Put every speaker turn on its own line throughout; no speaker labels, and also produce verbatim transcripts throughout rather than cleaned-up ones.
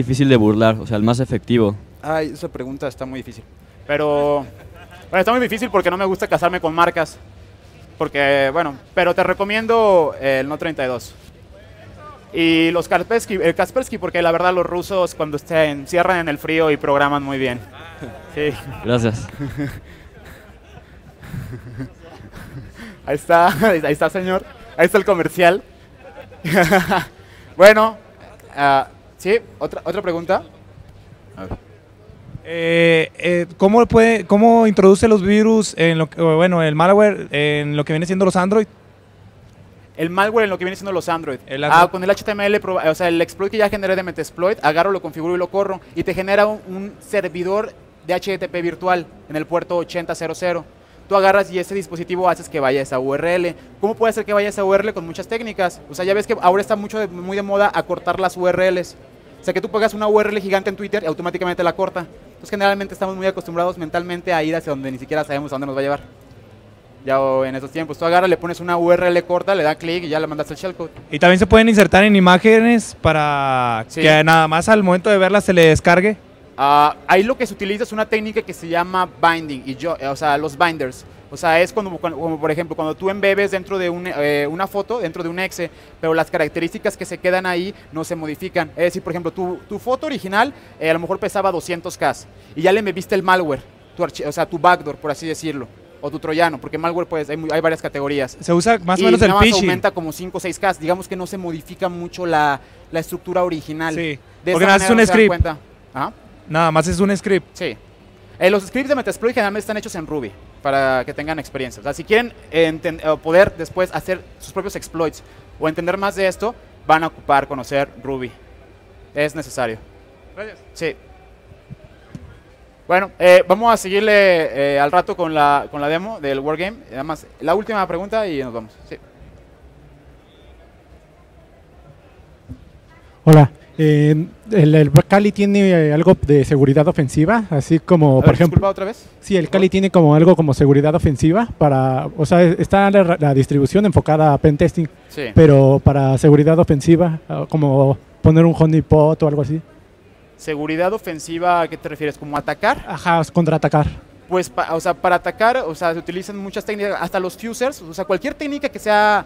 difícil de burlar, o sea, el más efectivo.
Ay, esa pregunta está muy difícil. Pero bueno, está muy difícil porque no me gusta casarme con marcas. Porque, bueno, pero te recomiendo el No treinta y dos. Y los Kaspersky, el Kaspersky, porque la verdad los rusos cuando se encierran en el frío y programan muy bien. Sí.
Gracias.
Ahí está, ahí está, señor. Ahí está el comercial. Bueno, uh, sí, otra, otra pregunta. A ver.
Eh, eh, ¿cómo, puede, ¿Cómo introduce los virus, en lo que, bueno, el malware en lo que viene siendo los Android?
El malware en lo que viene siendo los Android.
El Android.
Ah, con el H T M L, o sea, el exploit que ya generé de Metasploit, agarro, lo configuro y lo corro. Y te genera un, un servidor de H T T P virtual en el puerto ochenta cero cero. Tú agarras y ese dispositivo haces que vaya a esa U R L. ¿Cómo puede hacer que vaya a esa U R L? Con muchas técnicas. O sea, ya ves que ahora está mucho de, muy de moda acortar las U R Ls. O sea, que tú pongas una U R L gigante en Twitter y automáticamente la corta. Entonces, generalmente estamos muy acostumbrados mentalmente a ir hacia donde ni siquiera sabemos a dónde nos va a llevar. Ya en esos tiempos, tú agarras, le pones una U R L corta, le das clic y ya le mandaste el shellcode.
Y también se pueden insertar en imágenes para sí. que nada más al momento de verlas se le descargue.
Uh, ahí lo que se utiliza es una técnica que se llama binding, y yo, o sea, los binders. O sea, es como, como por ejemplo, cuando tú embebes dentro de un, eh, una foto, dentro de un exe, pero las características que se quedan ahí no se modifican. Es decir, por ejemplo, tu, tu foto original eh, a lo mejor pesaba doscientos K y ya le embebiste el malware, tu o sea, tu backdoor, por así decirlo, o tu troyano, porque malware pues hay, hay varias categorías.
Se usa más o
y
menos el phishing.
aumenta como cinco o seis K, digamos que no se modifica mucho la, la estructura original.
Sí,
de
porque nada más es un
no
script.
¿Ah?
Nada más es un script.
Sí. Eh, los scripts de Metasploit generalmente están hechos en Ruby, para que tengan experiencia. O sea, si quieren eh, poder después hacer sus propios exploits o entender más de esto, van a ocupar conocer Ruby. Es necesario.
Gracias.
Sí. Bueno, eh, vamos a seguirle eh, al rato con la, con la demo del Wargame. Además, la última pregunta y nos vamos. Sí.
Hola. Eh, el, el Kali tiene algo de seguridad ofensiva, así como,
ver,
por ejemplo...
otra vez.
Sí, el Kali tiene como algo como seguridad ofensiva para... O sea, está la, la distribución enfocada a pentesting,
sí.
pero para seguridad ofensiva, como poner un honeypot o algo así.
¿Seguridad ofensiva a qué te refieres? ¿Como atacar?
Ajá, contraatacar.
Pues, pa, o sea, para atacar, o sea, se utilizan muchas técnicas, hasta los fusers, o sea, cualquier técnica que sea...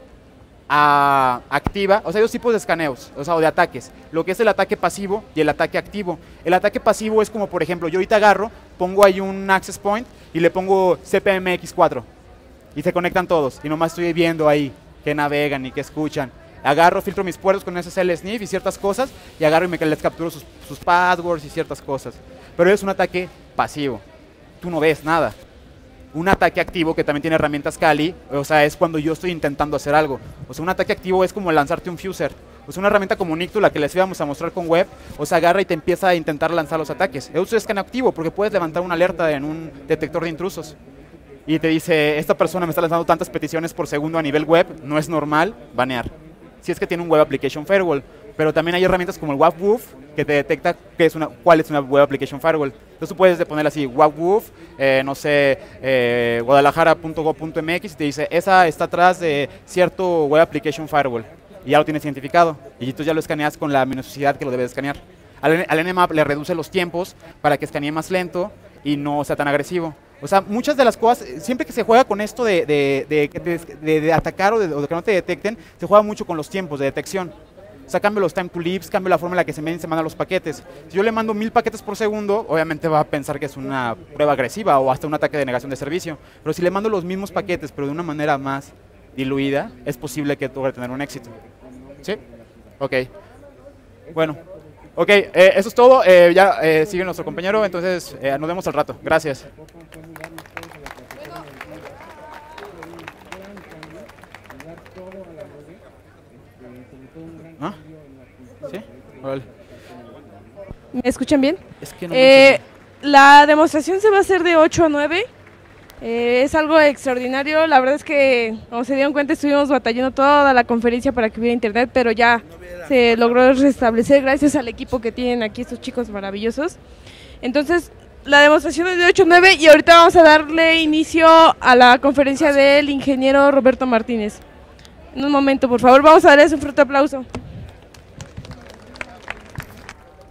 A, activa, o sea, hay dos tipos de escaneos, o sea, o de ataques, lo que es el ataque pasivo y el ataque activo. El ataque pasivo es como, por ejemplo, yo ahorita agarro, pongo ahí un access point y le pongo C P M X cuatro y se conectan todos y nomás estoy viendo ahí que navegan y que escuchan. Agarro, filtro mis puertos con S S L Sniff y ciertas cosas y agarro y me les capturo sus, sus passwords y ciertas cosas. Pero es un ataque pasivo, tú no ves nada. Un ataque activo que también tiene herramientas Kali, o sea, es cuando yo estoy intentando hacer algo. O sea, un ataque activo es como lanzarte un fuser. O sea, una herramienta como Nictu, la que les íbamos a mostrar con web, o sea, agarra y te empieza a intentar lanzar los ataques. Eso es escaneo activo porque puedes levantar una alerta en un detector de intrusos. Y te dice, esta persona me está lanzando tantas peticiones por segundo a nivel web, no es normal, banear. Si es que tiene un Web Application Firewall. Pero también hay herramientas como el WAF-Woof que te detecta qué es una, cuál es una Web Application Firewall. Entonces tú puedes poner así, WAF-Woof, eh, no sé, eh, guadalajara punto gob punto m x y te dice, esa está atrás de cierto Web Application Firewall. Y ya lo tienes identificado. Y tú ya lo escaneas con la minuciosidad que lo debes escanear. Al, al Nmap le reduce los tiempos para que escanee más lento y no sea tan agresivo. O sea, muchas de las cosas, siempre que se juega con esto de, de, de, de, de atacar o de, o de que no te detecten, se juega mucho con los tiempos de detección. O sea, cambio los time to leaves, cambio la forma en la que se me, se mandan los paquetes. Si yo le mando mil paquetes por segundo, obviamente va a pensar que es una prueba agresiva o hasta un ataque de negación de servicio. Pero si le mando los mismos paquetes, pero de una manera más diluida, es posible que logre tener un éxito. ¿Sí? Ok. Bueno. Ok, eh, eso es todo. Eh, ya eh, sigue nuestro compañero, entonces eh, nos vemos al rato. Gracias. ¿Ah? ¿Sí? Vale.
¿Me escuchan bien?
Es que no
eh, la demostración se va a hacer de ocho a nueve. Eh, es algo extraordinario. La verdad es que, como se dieron cuenta, estuvimos batallando toda la conferencia para que hubiera internet, pero ya se logró restablecer gracias al equipo que tienen aquí estos chicos maravillosos. Entonces, la demostración es de ocho a nueve y ahorita vamos a darle inicio a la conferencia del ingeniero Roberto Martínez. En un momento, por favor, vamos a darles un fuerte aplauso.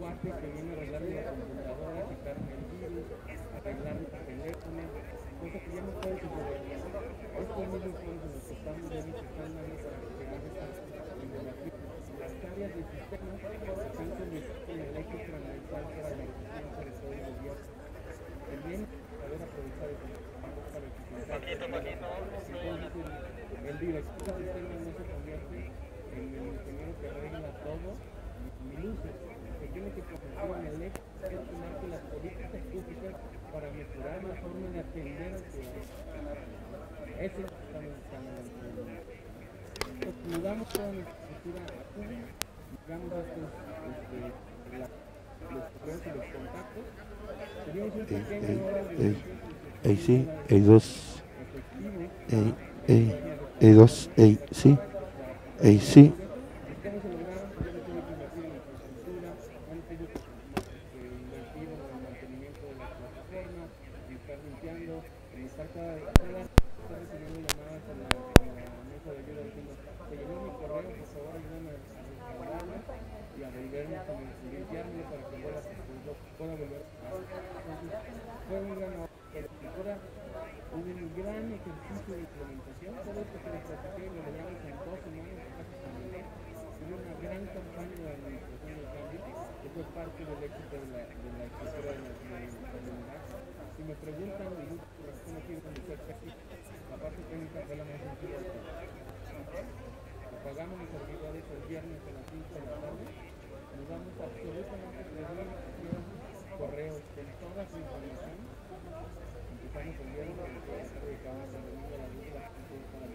parte que viene a arreglar la computadora, quitarme el virus, arreglar el teléfono, cosa que ya no puede suceder. Estos mismos fondos en los que estamos ya se están dando para despegar esta simulación. Las áreas del sistema se están convirtiendo en el eje transversal para la eficiencia de todos los días. También saber aprovechar el tiempo para eficientar. Entonces el, el director del sistema no se convierte en el ingeniero que arregla todo ni luces. Se tiene que convertir en el eje que marque las políticas públicas para mejorar la forma de atender al ciudadano. Eso es lo que estamos buscando en el mundo. Entonces, mudamos toda nuestra estructura a Cuba, llegamos a estos, este, la, los correos y los contactos. Teníamos un pequeño hora de
Ey, sí, ey, dos. Ey, ey, ey, dos, ey, sí. Ey, sí.
Estamos celebrando, yo le tuve que invertir en infraestructura, han tenido que invertir en el mantenimiento de las plataformas, en estar limpiando, en estar cada cada estar recibiendo llamadas a la, a la mesa de ayuda diciendo, se llenó mi correo, por favor ayúdame a restaurarlo y a volverme a limpiarme para que pueda, pueda volver a... Entonces, fue un gran ahorro, pero ahora hubo un gran ejercicio de implementación, todo esto que les platiqué lo logramos en dos semanas prácticamente. Hubo una gran campaña de administración del cambio que fue parte del éxito de la, de la estructura de la, de la comunidad. Si me preguntan, y muchas personas quieren conocer la parte técnica fue la más sencilla de todas. Apagamos los servidores el viernes a las cinco de la tarde, nos damos absolutamente tres mil correos con toda su información. Empezamos el viernes a las seis, dedicamos el domingo a las diez de la noche para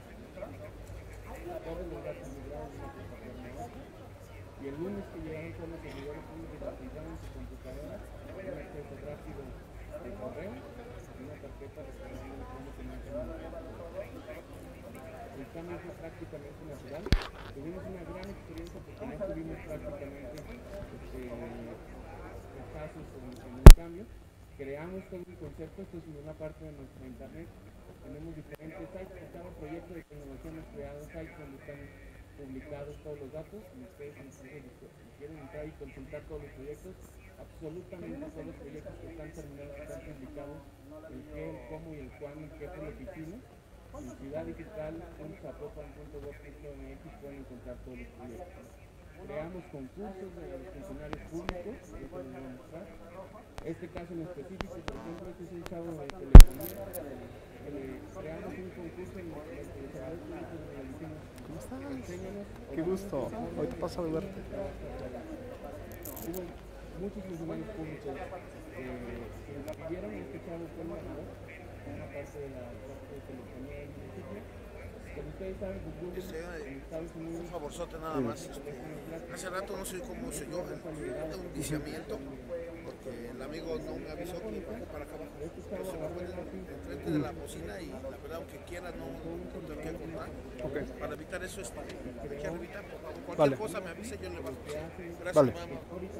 todos los datos migrados de una plataforma a otra. Y el lunes que llegaron todos los servidores públicos que utilizaron en su computadora, un acceso rápido de correo y una tarjeta restaurando cómo tenían que manejar. El cambio fue prácticamente natural. Tuvimos una gran experiencia porque no tuvimos prácticamente este, casos en, en un cambio. Creamos todo un concepto, esto es una parte de nuestra internet. Tenemos diferentes sites, por cada proyecto de tecnología hemos creado sites donde están publicados todos los datos y ustedes incluso si quieren entrar y consultar todos los proyectos, absolutamente todos los proyectos que están terminados están publicados, el qué, el cómo y el cuándo y qué fue lo que hicimos. En ciudad digital punto zapopan punto gov punto m x pueden encontrar todos los proyectos. Creamos concursos de los funcionarios públicos, que les voy a mostrar. Este caso en específico, por ejemplo, este es un chavo de telefonía. Eh, creamos un concurso en el que los servidores públicos le dijimos, ¿cómo estás? Enséñanos.
Qué gusto, hoy te paso de verte.
Hubo muchos funcionarios públicos que se inscribieron en este chavo fue el ganador, una parte de la parte de telefonía del municipio. Como ustedes saben, pues Google en Estados Unidos...
Un favorzote nada más. Este, hace rato no sé cómo se yo un viciamiento, porque el amigo no me avisó que iba para acá abajo. Pero se me fue enfrente de la bocina y la verdad, aunque quiera, no, no tengo que contar. Okay. Para evitar eso, este, aquí arribita, cualquier vale. cosa me avise, yo le bajo. Gracias,
vale.
mamá.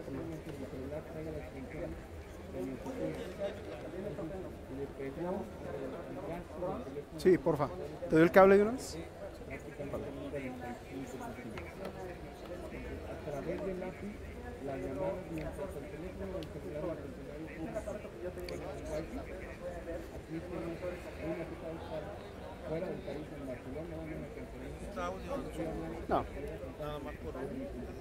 Sí, porfa. ¿Te doy el cable de una vez? Vale.
A través del A P I, la llamada mientras el teléfono del celular del funcionario público aquí tenemos una que está fuera del país, en Barcelona, en una conferencia.
¿Está audio?
No.
Nada más por audio.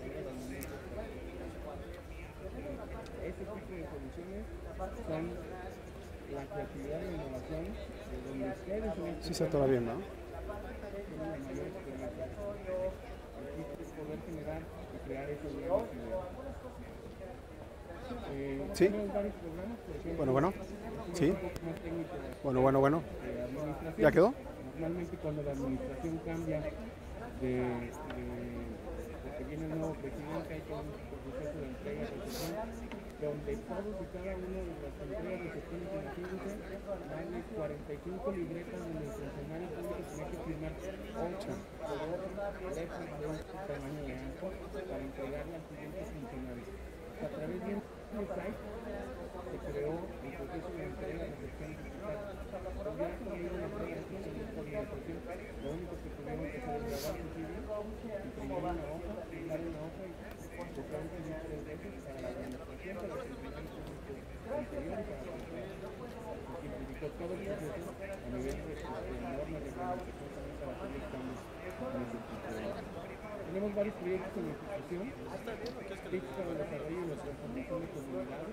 Este tipo de soluciones son la creatividad y la innovación de donde ustedes
sí se atora bien, ¿no?
tienen la mayor experiencia. Aquí es poder generar y crear esas nuevas ideas. Eh,
sí.
Varios programas, por ejemplo,
bueno, bueno. Sí.
De,
bueno, bueno, bueno.
De
¿Ya quedó?
Normalmente cuando la administración cambia de, de porque viene el nuevo presidente, hay todo un proceso de entrega y recepción, donde todos y cada uno de las entregas, recepciones y imagínense, van de cuarenta y cinco libretas donde el funcionario público tiene que firmar ocho letras de un tamaño de ancho para entregarle al siguiente funcionario. A través de un site se creó el proceso de entrega y recepción digital. Pues ya cuando hubo una entrega de administración, lo único que tuvieron que hacer es grabar su C D, imprimir una hoja, firmar una hoja y tocar un C D tres veces para siempre los ingredientes anteriores a la se simplificó todo el proceso a nivel de, de normas de reglamentación también para hacer los cambios en ese tipo de áreas. Tenemos varios proyectos en ejecución, tips para el desarrollo y la transformación de comunidades.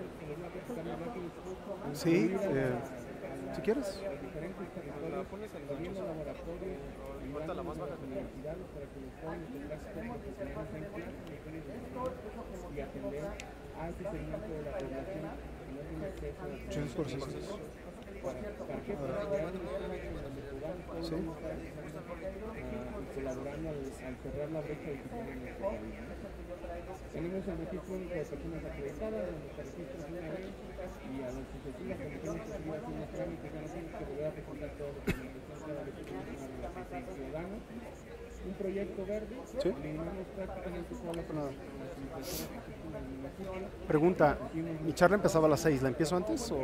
Sí, eh, si quieres.
Los diferentes territorios, abriendo laboratorios, ayudando a las universidades para que los jóvenes tendrán profesionales en clase y atender a ese segmento de la población que no tiene acceso a
Muchas gracias.
¿Para, para qué? Para crear un espacio donde podamos todos
Sí.
estar uh, colaborando al, al cerrar la brecha digital en nuestro país, ¿no? Tenemos el registro único de personas acreditadas, donde se registra una vez y a las sucesivas comisiones que se hacen los trámites ya no tienes que volver a presentar toda la documentación cada vez que tienes una relación ciudadana. Un proyecto verde,
Sí.
eliminamos prácticamente todas las las impresoras que existen en el municipio.
Pregunta, mi charla empezaba a las seis, ¿la empiezo antes o...?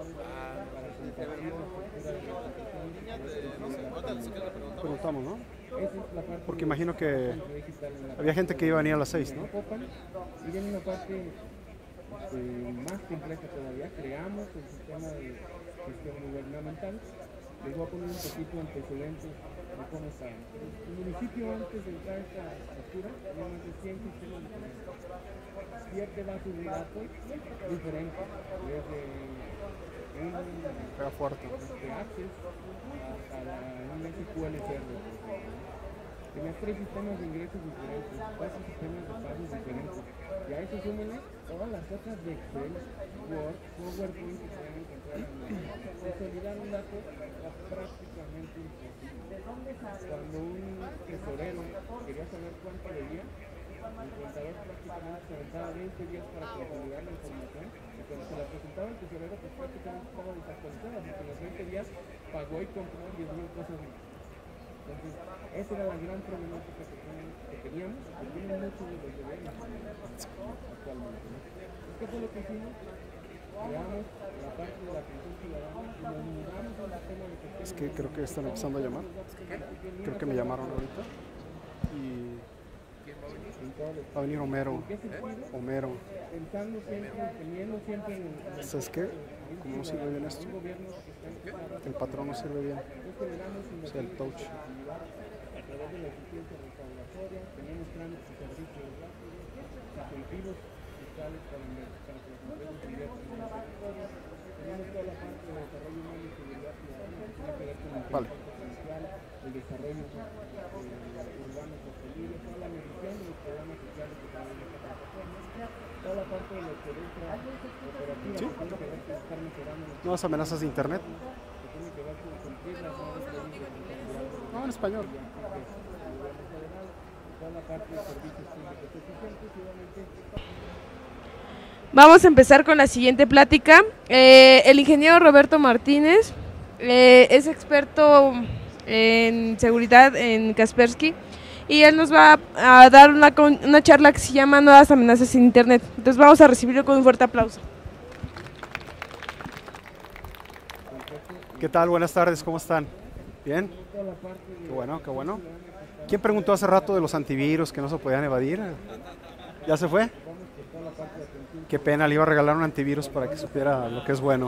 Preguntamos, ¿no? Porque imagino que había gente que iba a venir a las seis, ¿no?
Y viene una parte este, más compleja todavía. Creamos el sistema de gestión gubernamental. Les voy a poner un poquito de antecedentes de cómo está. El municipio, antes de entrar a esta estructura, tenía más de cien sistemas diferentes. Siete bases de datos diferentes, desde un
Pega fuerte.
de Access hasta la, un S Q L Server. Tenía tres sistemas de ingresos diferentes, cuatro sistemas de pagos diferentes. Y a eso súmenle todas las hojas de Excel, Word, PowerPoint que pueden encontrar en la consolidar un dato era prácticamente imposible. Cuando un tesorero quería saber cuánto debía, el contador prácticamente se aventaba veinte días para consolidar la información y cuando se la presentaba el tesorero pues prácticamente estaba desactualizada porque en los veinte días pagó y compró diez mil cosas más. Entonces, esa era la gran problemática que, que teníamos, que tienen muchos de los gobiernos actualmente, ¿no? ¿Qué fue lo que hicimos? Creamos la parte de la atención ciudadana y nos mudamos al sistema de gestión.
Es que creo que están empezando a llamar. Creo que me llamaron ahorita. Y va a venir Homero. Homero.
Pensando siempre, teniendo siempre en el...
¿Sabes qué? ¿Cómo no sirve bien esto? El patrón no sirve bien. O sea, el touch.
A través de la eficiencia restauratoria, tenemos trámites y servicios rápidos, incentivos fiscales para, para que las empresas inviertan en el territorio. Tenemos toda la parte de desarrollo humano y seguridad ciudadana que tiene que ver con el
Vale.
social, el desarrollo eh, urbano sostenible, toda la medición de los programas sociales que tenemos en esta plataforma, toda la parte de la experiencia operativa
Sí.
que tiene que ver con estar mejorando nuestro
Nuevas amenazas de internet.
que tiene que ver con cumplir las nuevas políticas de seguridad.
No, en español.
Toda la parte de servicios públicos eficientes y obviamente
Vamos a empezar con la siguiente plática. Eh, el ingeniero Roberto Martínez eh, es experto en seguridad en Kaspersky y él nos va a dar una, con- una charla que se llama Nuevas amenazas en Internet. Entonces vamos a recibirlo con un fuerte aplauso.
¿Qué tal? Buenas tardes, ¿cómo están? ¿Bien? Qué bueno, qué bueno. ¿Quién preguntó hace rato de los antivirus que no se podían evadir? ¿Ya se fue? Qué pena, le iba a regalar un antivirus para que supiera lo que es bueno.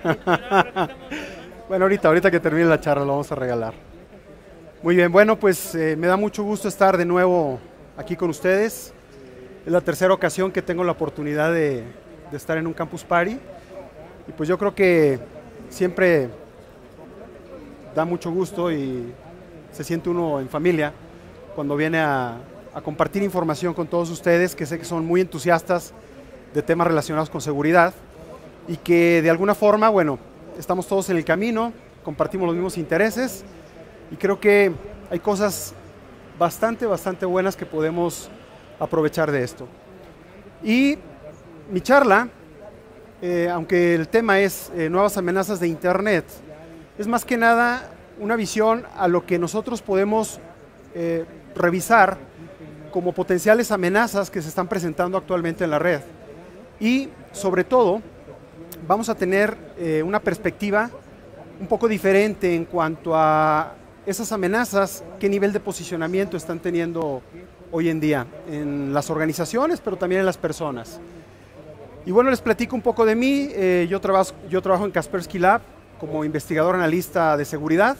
Bueno, ahorita, ahorita que termine la charla lo vamos a regalar. Muy bien, bueno, pues eh, me da mucho gusto estar de nuevo aquí con ustedes. Es la tercera ocasión que tengo la oportunidad de, de estar en un Campus Party. Y pues yo creo que siempre da mucho gusto y se siente uno en familia cuando viene a, a compartir información con todos ustedes, que sé que son muy entusiastas de temas relacionados con seguridad y que de alguna forma, bueno, estamos todos en el camino, compartimos los mismos intereses y creo que hay cosas bastante, bastante buenas que podemos aprovechar de esto. Y mi charla, eh, aunque el tema es eh, nuevas amenazas de Internet, es más que nada una visión a lo que nosotros podemos eh, revisar como potenciales amenazas que se están presentando actualmente en la red. Y sobre todo, vamos a tener eh, una perspectiva un poco diferente en cuanto a esas amenazas, qué nivel de posicionamiento están teniendo hoy en día en las organizaciones, pero también en las personas. Y bueno, les platico un poco de mí. Eh, yo, trabajo, yo trabajo en Kaspersky Lab como investigador analista de seguridad.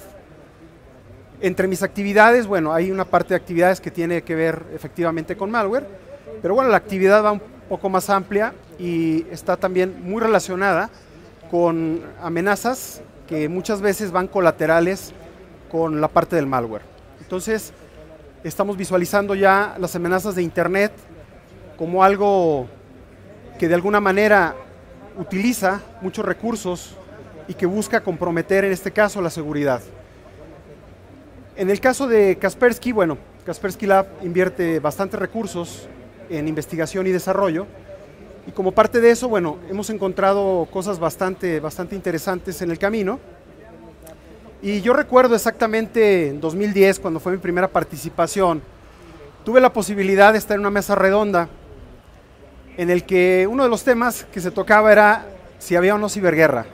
Entre mis actividades, bueno, hay una parte de actividades que tiene que ver efectivamente con malware, pero bueno, la actividad va un poco más amplia y está también muy relacionada con amenazas que muchas veces van colaterales con la parte del malware. Entonces, estamos visualizando ya las amenazas de Internet como algo que de alguna manera utiliza muchos recursos y que busca comprometer, en este caso, la seguridad. En el caso de Kaspersky, bueno, Kaspersky Lab invierte bastantes recursos en investigación y desarrollo, y como parte de eso, bueno, hemos encontrado cosas bastante, bastante interesantes en el camino. Y yo recuerdo exactamente en dos mil diez, cuando fue mi primera participación, tuve la posibilidad de estar en una mesa redonda en el que uno de los temas que se tocaba era si había o no ciberguerra.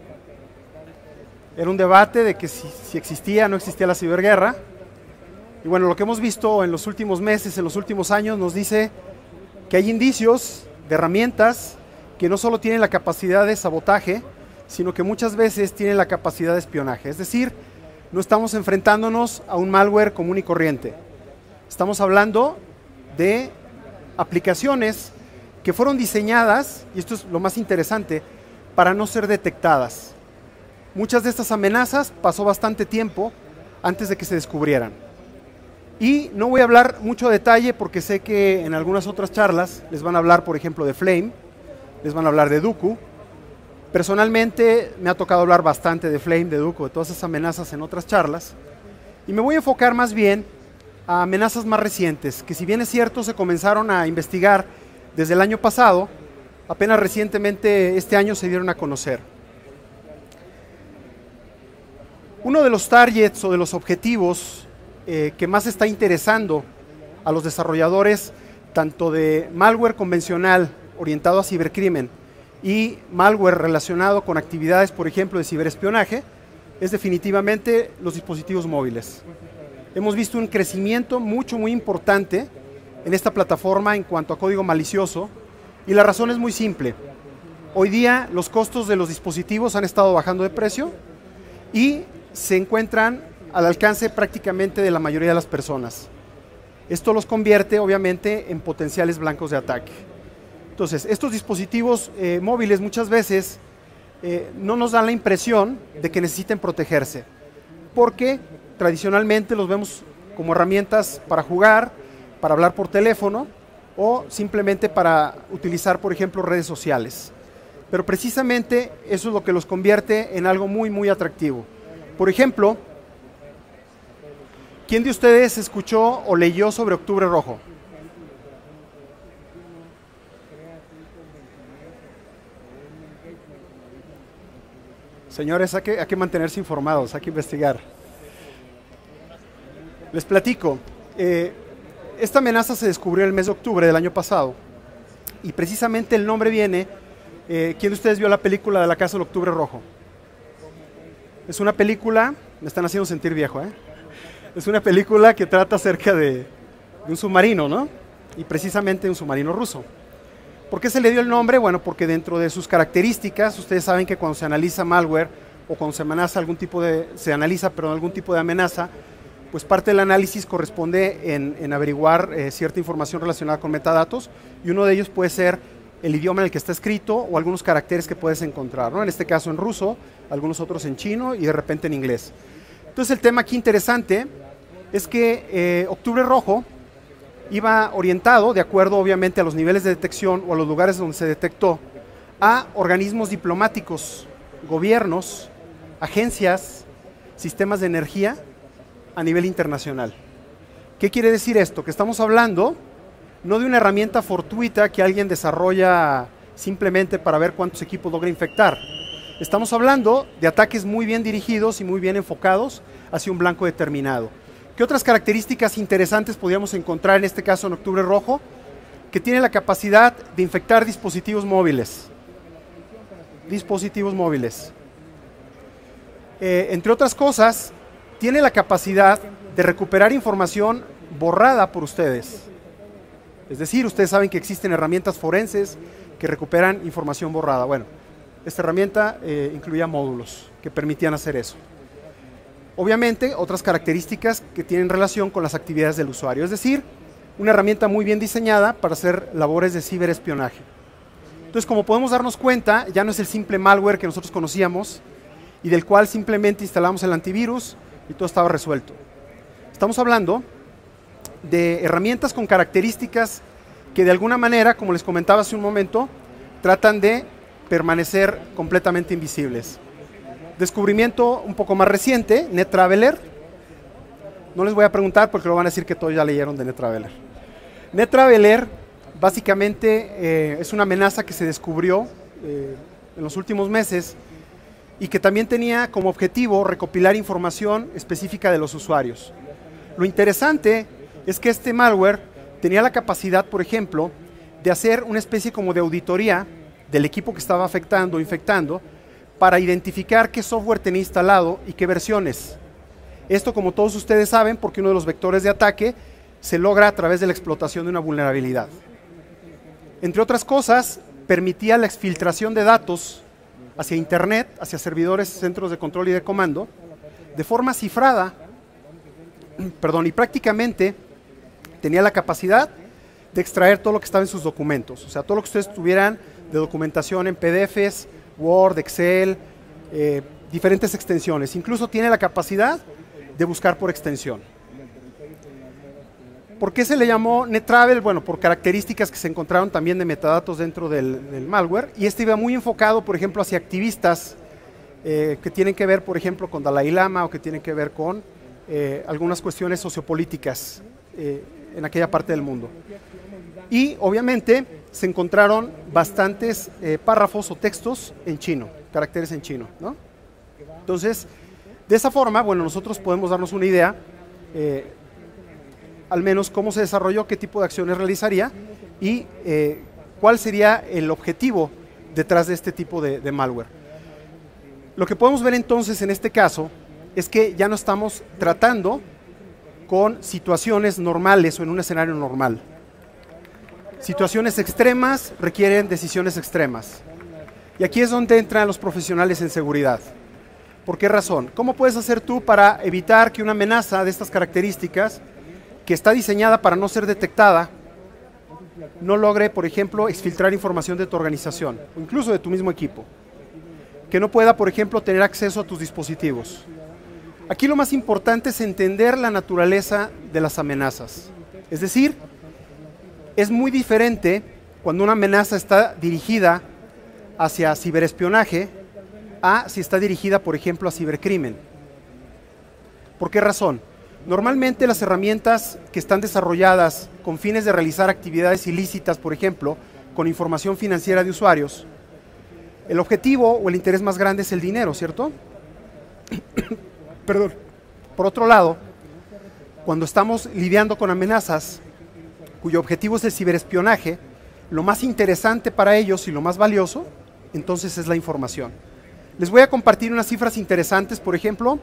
Era un debate de que si, si existía o no existía la ciberguerra. Y bueno, lo que hemos visto en los últimos meses, en los últimos años, nos dice que hay indicios de herramientas que no solo tienen la capacidad de sabotaje, sino que muchas veces tienen la capacidad de espionaje. Es decir, no estamos enfrentándonos a un malware común y corriente. Estamos hablando de aplicaciones que fueron diseñadas, y esto es lo más interesante, para no ser detectadas. Muchas de estas amenazas pasó bastante tiempo antes de que se descubrieran. Y no voy a hablar mucho a detalle porque sé que en algunas otras charlas les van a hablar, por ejemplo, de Flame, les van a hablar de Duqu. Personalmente me ha tocado hablar bastante de Flame, de Duqu, de todas esas amenazas en otras charlas. Y me voy a enfocar más bien a amenazas más recientes, que si bien es cierto se comenzaron a investigar desde el año pasado, apenas recientemente este año se dieron a conocer. Uno de los targets o de los objetivos eh, que más está interesando a los desarrolladores, tanto de malware convencional orientado a cibercrimen y malware relacionado con actividades, por ejemplo, de ciberespionaje, es definitivamente los dispositivos móviles. Hemos visto un crecimiento mucho, muy importante en esta plataforma en cuanto a código malicioso, y la razón es muy simple. Hoy día los costos de los dispositivos han estado bajando de precio y se encuentran al alcance prácticamente de la mayoría de las personas. Esto los convierte obviamente en potenciales blancos de ataque. Entonces, estos dispositivos eh, móviles muchas veces eh, no nos dan la impresión de que necesiten protegerse, porque tradicionalmente los vemos como herramientas para jugar, para hablar por teléfono o simplemente para utilizar, por ejemplo, redes sociales. Pero precisamente eso es lo que los convierte en algo muy, muy atractivo. Por ejemplo, ¿quién de ustedes escuchó o leyó sobre Octubre Rojo? Señores, hay que, hay que mantenerse informados, hay que investigar. Les platico. Eh, esta amenaza se descubrió en el mes de octubre del año pasado y precisamente el nombre viene. Eh, ¿Quién de ustedes vio la película de La Casa del Octubre Rojo? Es una película, me están haciendo sentir viejo, ¿eh? Es una película que trata acerca de, de un submarino, ¿no? Y precisamente un submarino ruso. ¿Por qué se le dio el nombre? Bueno, porque dentro de sus características, ustedes saben que cuando se analiza malware o cuando se amenaza algún tipo de, se analiza, perdón, algún tipo de amenaza, pues parte del análisis corresponde en, en averiguar eh, cierta información relacionada con metadatos, y uno de ellos puede ser el idioma en el que está escrito o algunos caracteres que puedes encontrar, ¿no? En este caso en ruso, algunos otros en chino y de repente en inglés. Entonces el tema aquí interesante es que eh, Octubre Rojo iba orientado, de acuerdo obviamente a los niveles de detección o a los lugares donde se detectó, a organismos diplomáticos, gobiernos, agencias, sistemas de energía a nivel internacional. ¿Qué quiere decir esto? Que estamos hablando no de una herramienta fortuita que alguien desarrolla simplemente para ver cuántos equipos logra infectar. Estamos hablando de ataques muy bien dirigidos y muy bien enfocados hacia un blanco determinado. ¿Qué otras características interesantes podríamos encontrar en este caso en Octubre Rojo? Que tiene la capacidad de infectar dispositivos móviles. Dispositivos móviles. Eh, entre otras cosas, tiene la capacidad de recuperar información borrada por ustedes. Es decir, ustedes saben que existen herramientas forenses que recuperan información borrada. Bueno, esta herramienta eh, incluía módulos que permitían hacer eso. Obviamente, otras características que tienen relación con las actividades del usuario, es decir, una herramienta muy bien diseñada para hacer labores de ciberespionaje. Entonces, como podemos darnos cuenta, ya no es el simple malware que nosotros conocíamos y del cual simplemente instalamos el antivirus y todo estaba resuelto. Estamos hablando de herramientas con características que de alguna manera, como les comentaba hace un momento, tratan de permanecer completamente invisibles. Descubrimiento un poco más reciente, NetTraveler. No les voy a preguntar porque lo van a decir que todos ya leyeron de NetTraveler. NetTraveler básicamente eh, es una amenaza que se descubrió eh, en los últimos meses y que también tenía como objetivo recopilar información específica de los usuarios. Lo interesante es que este malware tenía la capacidad, por ejemplo, de hacer una especie como de auditoría del equipo que estaba afectando o infectando para identificar qué software tenía instalado y qué versiones. Esto, como todos ustedes saben, porque uno de los vectores de ataque se logra a través de la explotación de una vulnerabilidad. Entre otras cosas, permitía la exfiltración de datos hacia Internet, hacia servidores, centros de control y de comando, de forma cifrada, perdón, y prácticamente tenía la capacidad de extraer todo lo que estaba en sus documentos, o sea, todo lo que ustedes tuvieran de documentación en P D Efes, Word, Excel, eh, diferentes extensiones. Incluso tiene la capacidad de buscar por extensión. ¿Por qué se le llamó NetTravel? Bueno, por características que se encontraron también de metadatos dentro del, del malware, y este iba muy enfocado, por ejemplo, hacia activistas eh, que tienen que ver, por ejemplo, con Dalai Lama o que tienen que ver con eh, algunas cuestiones sociopolíticas eh, en aquella parte del mundo. Y obviamente se encontraron bastantes eh, párrafos o textos en chino, caracteres en chino, ¿no? Entonces, de esa forma, bueno, nosotros podemos darnos una idea, eh, al menos cómo se desarrolló, qué tipo de acciones realizaría y eh, cuál sería el objetivo detrás de este tipo de, de malware. Lo que podemos ver entonces en este caso es que ya no estamos tratando con situaciones normales o en un escenario normal. Situaciones extremas requieren decisiones extremas. Y aquí es donde entran los profesionales en seguridad. ¿Por qué razón? ¿Cómo puedes hacer tú para evitar que una amenaza de estas características, que está diseñada para no ser detectada, no logre, por ejemplo, exfiltrar información de tu organización o incluso de tu mismo equipo? Que no pueda, por ejemplo, tener acceso a tus dispositivos. Aquí lo más importante es entender la naturaleza de las amenazas. Es decir, es muy diferente cuando una amenaza está dirigida hacia ciberespionaje a si está dirigida, por ejemplo, a cibercrimen. ¿Por qué razón? Normalmente las herramientas que están desarrolladas con fines de realizar actividades ilícitas, por ejemplo, con información financiera de usuarios, el objetivo o el interés más grande es el dinero, ¿cierto? Perdón. Por otro lado, cuando estamos lidiando con amenazas cuyo objetivo es el ciberespionaje, lo más interesante para ellos y lo más valioso, entonces es la información. Les voy a compartir unas cifras interesantes, por ejemplo.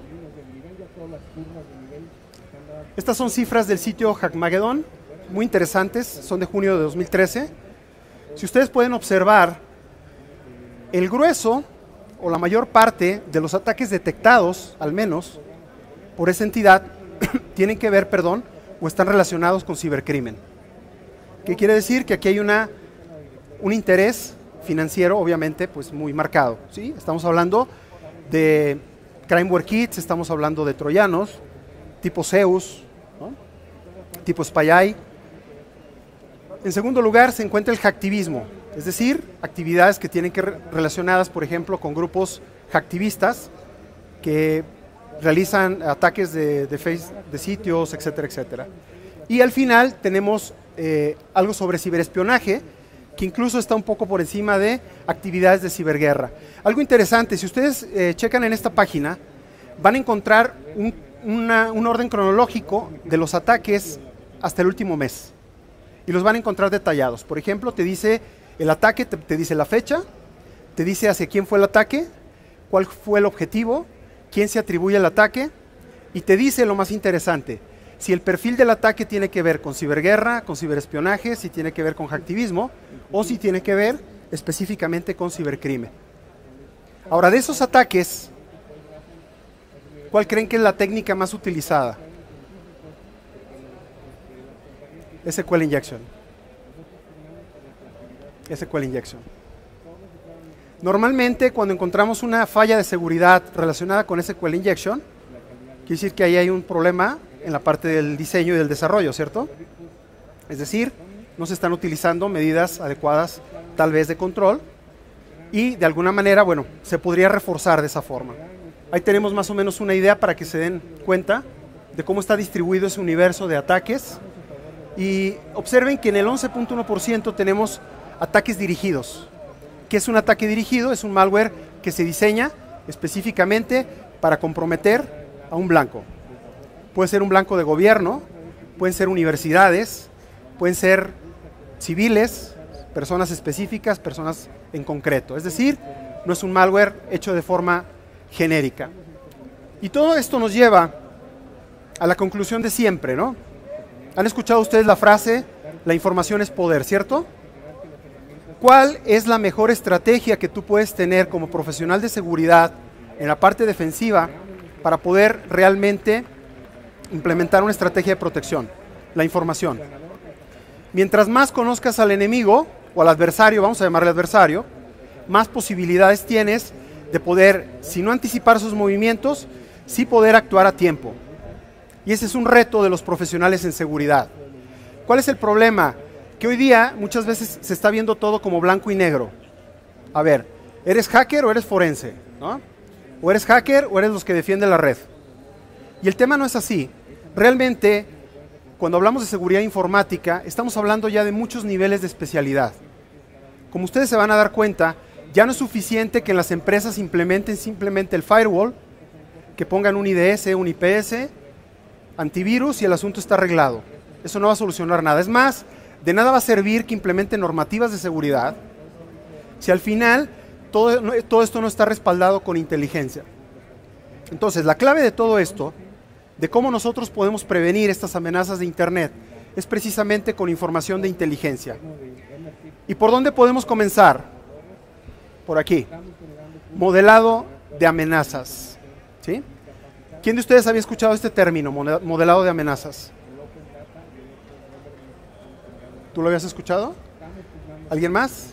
Estas son cifras del sitio Hackmageddon, muy interesantes, son de junio de dos mil trece. Si ustedes pueden observar, el grueso o la mayor parte de los ataques detectados, al menos, por esa entidad, tienen que ver, perdón, o están relacionados con cibercrimen. ¿Qué quiere decir? Que aquí hay una, un interés financiero, obviamente, pues muy marcado, ¿sí? Estamos hablando de Crimeware Kits, estamos hablando de troyanos, tipo Zeus, ¿no? Tipo SpyEye. En segundo lugar se encuentra el hacktivismo, es decir, actividades que tienen que re relacionadas, por ejemplo, con grupos hacktivistas que realizan ataques de, de, face, de sitios, etcétera, etcétera. Y al final tenemos eh, algo sobre ciberespionaje, que incluso está un poco por encima de actividades de ciberguerra. Algo interesante, si ustedes eh, checan en esta página, van a encontrar un, una, un orden cronológico de los ataques hasta el último mes. Y los van a encontrar detallados. Por ejemplo, te dice el ataque, te, te dice la fecha, te dice hacia quién fue el ataque, cuál fue el objetivo, quién se atribuye el ataque, y te dice lo más interesante, si el perfil del ataque tiene que ver con ciberguerra, con ciberespionaje, si tiene que ver con hacktivismo, o si tiene que ver específicamente con cibercrimen. Ahora, de esos ataques, ¿cuál creen que es la técnica más utilizada? S Q L Injection. S Q L Injection. Normalmente, cuando encontramos una falla de seguridad relacionada con S Q L Injection, quiere decir que ahí hay un problema en la parte del diseño y del desarrollo, ¿cierto? Es decir, no se están utilizando medidas adecuadas, tal vez de control, y de alguna manera, bueno, se podría reforzar de esa forma. Ahí tenemos más o menos una idea para que se den cuenta de cómo está distribuido ese universo de ataques. Y observen que en el once punto uno por ciento tenemos ataques dirigidos. ¿Qué es un ataque dirigido? Es un malware que se diseña específicamente para comprometer a un blanco. Puede ser un blanco de gobierno, pueden ser universidades, pueden ser civiles, personas específicas, personas en concreto. Es decir, no es un malware hecho de forma genérica. Y todo esto nos lleva a la conclusión de siempre, ¿no? ¿Han escuchado ustedes la frase, la información es poder, ¿cierto? ¿Cuál es la mejor estrategia que tú puedes tener como profesional de seguridad en la parte defensiva para poder realmente implementar una estrategia de protección? La información. Mientras más conozcas al enemigo o al adversario, vamos a llamarle adversario, más posibilidades tienes de poder, si no anticipar sus movimientos, sí poder actuar a tiempo. Y ese es un reto de los profesionales en seguridad. ¿Cuál es el problema? Que hoy día muchas veces se está viendo todo como blanco y negro. A ver, ¿eres hacker o eres forense? ¿No? ¿O eres hacker o eres los que defienden la red? Y el tema no es así. Realmente, cuando hablamos de seguridad informática, estamos hablando ya de muchos niveles de especialidad. Como ustedes se van a dar cuenta, ya no es suficiente que en las empresas implementen simplemente el firewall, que pongan un I D S, un I P S, antivirus y el asunto está arreglado. Eso no va a solucionar nada. Es más, de nada va a servir que implementen normativas de seguridad si al final todo, todo esto no está respaldado con inteligencia. Entonces, la clave de todo esto, de cómo nosotros podemos prevenir estas amenazas de Internet, es precisamente con información de inteligencia. ¿Y por dónde podemos comenzar? Por aquí. Modelado de amenazas. ¿Sí? ¿Quién de ustedes había escuchado este término, modelado de amenazas? ¿Tú lo habías escuchado? ¿Alguien más?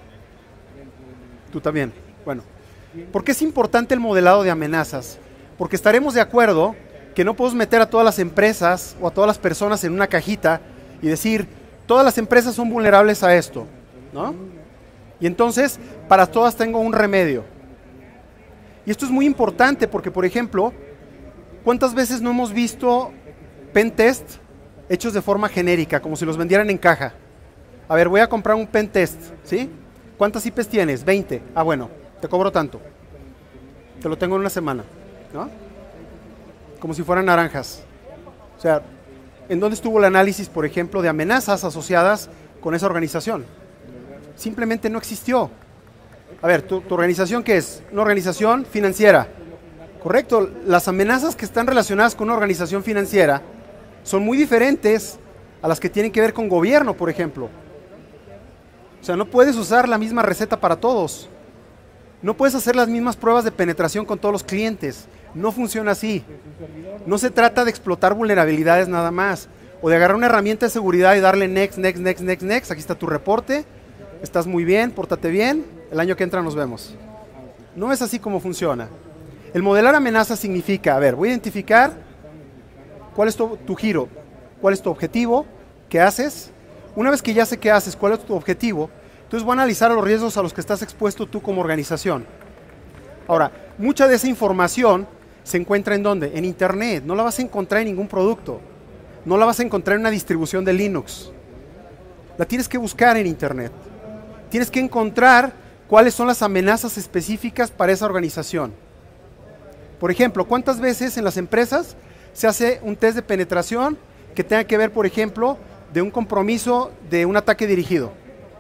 Tú también. Bueno, ¿por qué es importante el modelado de amenazas? Porque estaremos de acuerdo que no podemos meter a todas las empresas o a todas las personas en una cajita y decir, todas las empresas son vulnerables a esto, ¿no? Y entonces, para todas tengo un remedio. Y esto es muy importante porque, por ejemplo, ¿cuántas veces no hemos visto pen test hechos de forma genérica, como si los vendieran en caja? A ver, voy a comprar un pen test, ¿sí? ¿Cuántas I Pes tienes? veinte. Ah, bueno, te cobro tanto. Te lo tengo en una semana, ¿no? Como si fueran naranjas. O sea, ¿en dónde estuvo el análisis, por ejemplo, de amenazas asociadas con esa organización? Simplemente no existió. A ver, ¿tu, tu organización qué es? Una organización financiera. Correcto, las amenazas que están relacionadas con una organización financiera son muy diferentes a las que tienen que ver con gobierno, por ejemplo. O sea, no puedes usar la misma receta para todos. No puedes hacer las mismas pruebas de penetración con todos los clientes. No funciona así. No se trata de explotar vulnerabilidades nada más, o de agarrar una herramienta de seguridad y darle next, next, next, next, next. Aquí está tu reporte. Estás muy bien, pórtate bien. El año que entra nos vemos. No es así como funciona. El modelar amenazas significa, a ver, voy a identificar cuál es tu, tu giro, cuál es tu objetivo, qué haces. Una vez que ya sé qué haces, cuál es tu objetivo, entonces voy a analizar los riesgos a los que estás expuesto tú como organización. Ahora, mucha de esa información se encuentra ¿en dónde? En Internet. No la vas a encontrar en ningún producto. No la vas a encontrar en una distribución de Linux. La tienes que buscar en Internet. Tienes que encontrar cuáles son las amenazas específicas para esa organización. Por ejemplo, ¿cuántas veces en las empresas se hace un test de penetración que tenga que ver, por ejemplo, de un compromiso de un ataque dirigido?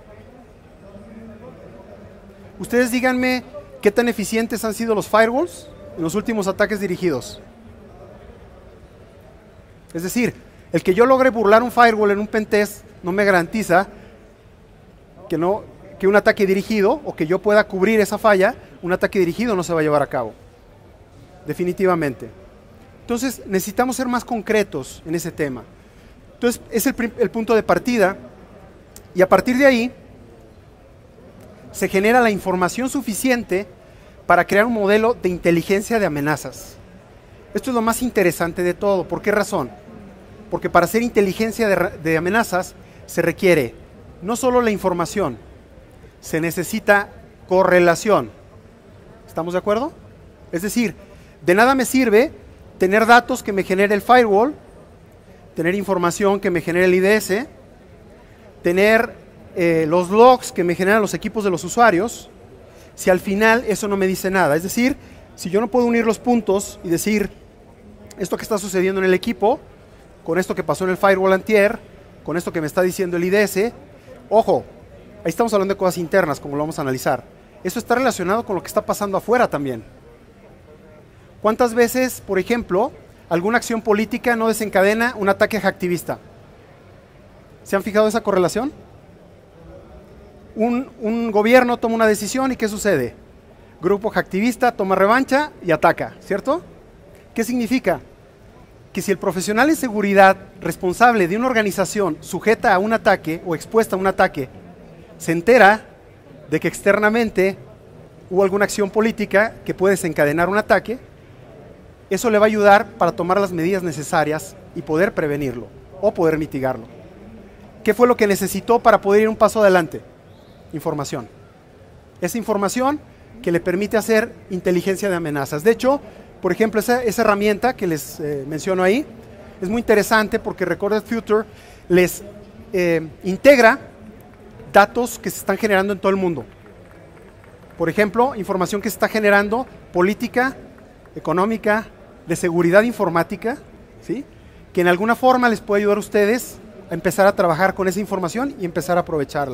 Ustedes díganme qué tan eficientes han sido los firewalls en los últimos ataques dirigidos. Es decir, el que yo logre burlar un firewall en un pentest no me garantiza que no, que un ataque dirigido o que yo pueda cubrir esa falla, un ataque dirigido no se va a llevar a cabo. Definitivamente. Entonces necesitamos ser más concretos en ese tema. Entonces es el, el punto de partida y a partir de ahí se genera la información suficiente para crear un modelo de inteligencia de amenazas. Esto es lo más interesante de todo. ¿Por qué razón? Porque para hacer inteligencia de, de amenazas se requiere no solo la información, se necesita correlación. ¿Estamos de acuerdo? Es decir, de nada me sirve tener datos que me genere el firewall, tener información que me genere el I D S, tener eh, los logs que me generan los equipos de los usuarios, si al final eso no me dice nada. Es decir, si yo no puedo unir los puntos y decir esto que está sucediendo en el equipo, con esto que pasó en el firewall antier, con esto que me está diciendo el I D S, ojo, ahí estamos hablando de cosas internas, como lo vamos a analizar. Eso está relacionado con lo que está pasando afuera también. ¿Cuántas veces, por ejemplo, alguna acción política no desencadena un ataque hacktivista? ¿Se han fijado esa correlación? Un, un gobierno toma una decisión y ¿qué sucede? Grupo hacktivista toma revancha y ataca, ¿cierto? ¿Qué significa? Que si el profesional en seguridad responsable de una organización sujeta a un ataque o expuesta a un ataque se entera de que externamente hubo alguna acción política que puede desencadenar un ataque, eso le va a ayudar para tomar las medidas necesarias y poder prevenirlo o poder mitigarlo. ¿Qué fue lo que necesitó para poder ir un paso adelante? Información. Esa información que le permite hacer inteligencia de amenazas. De hecho, por ejemplo, esa, esa herramienta que les eh, menciono ahí es muy interesante porque Recorded Future les eh, integra datos que se están generando en todo el mundo. Por ejemplo, información que se está generando política, económica, de seguridad informática, ¿sí? Que en alguna forma les puede ayudar a ustedes a empezar a trabajar con esa información y empezar a aprovecharla.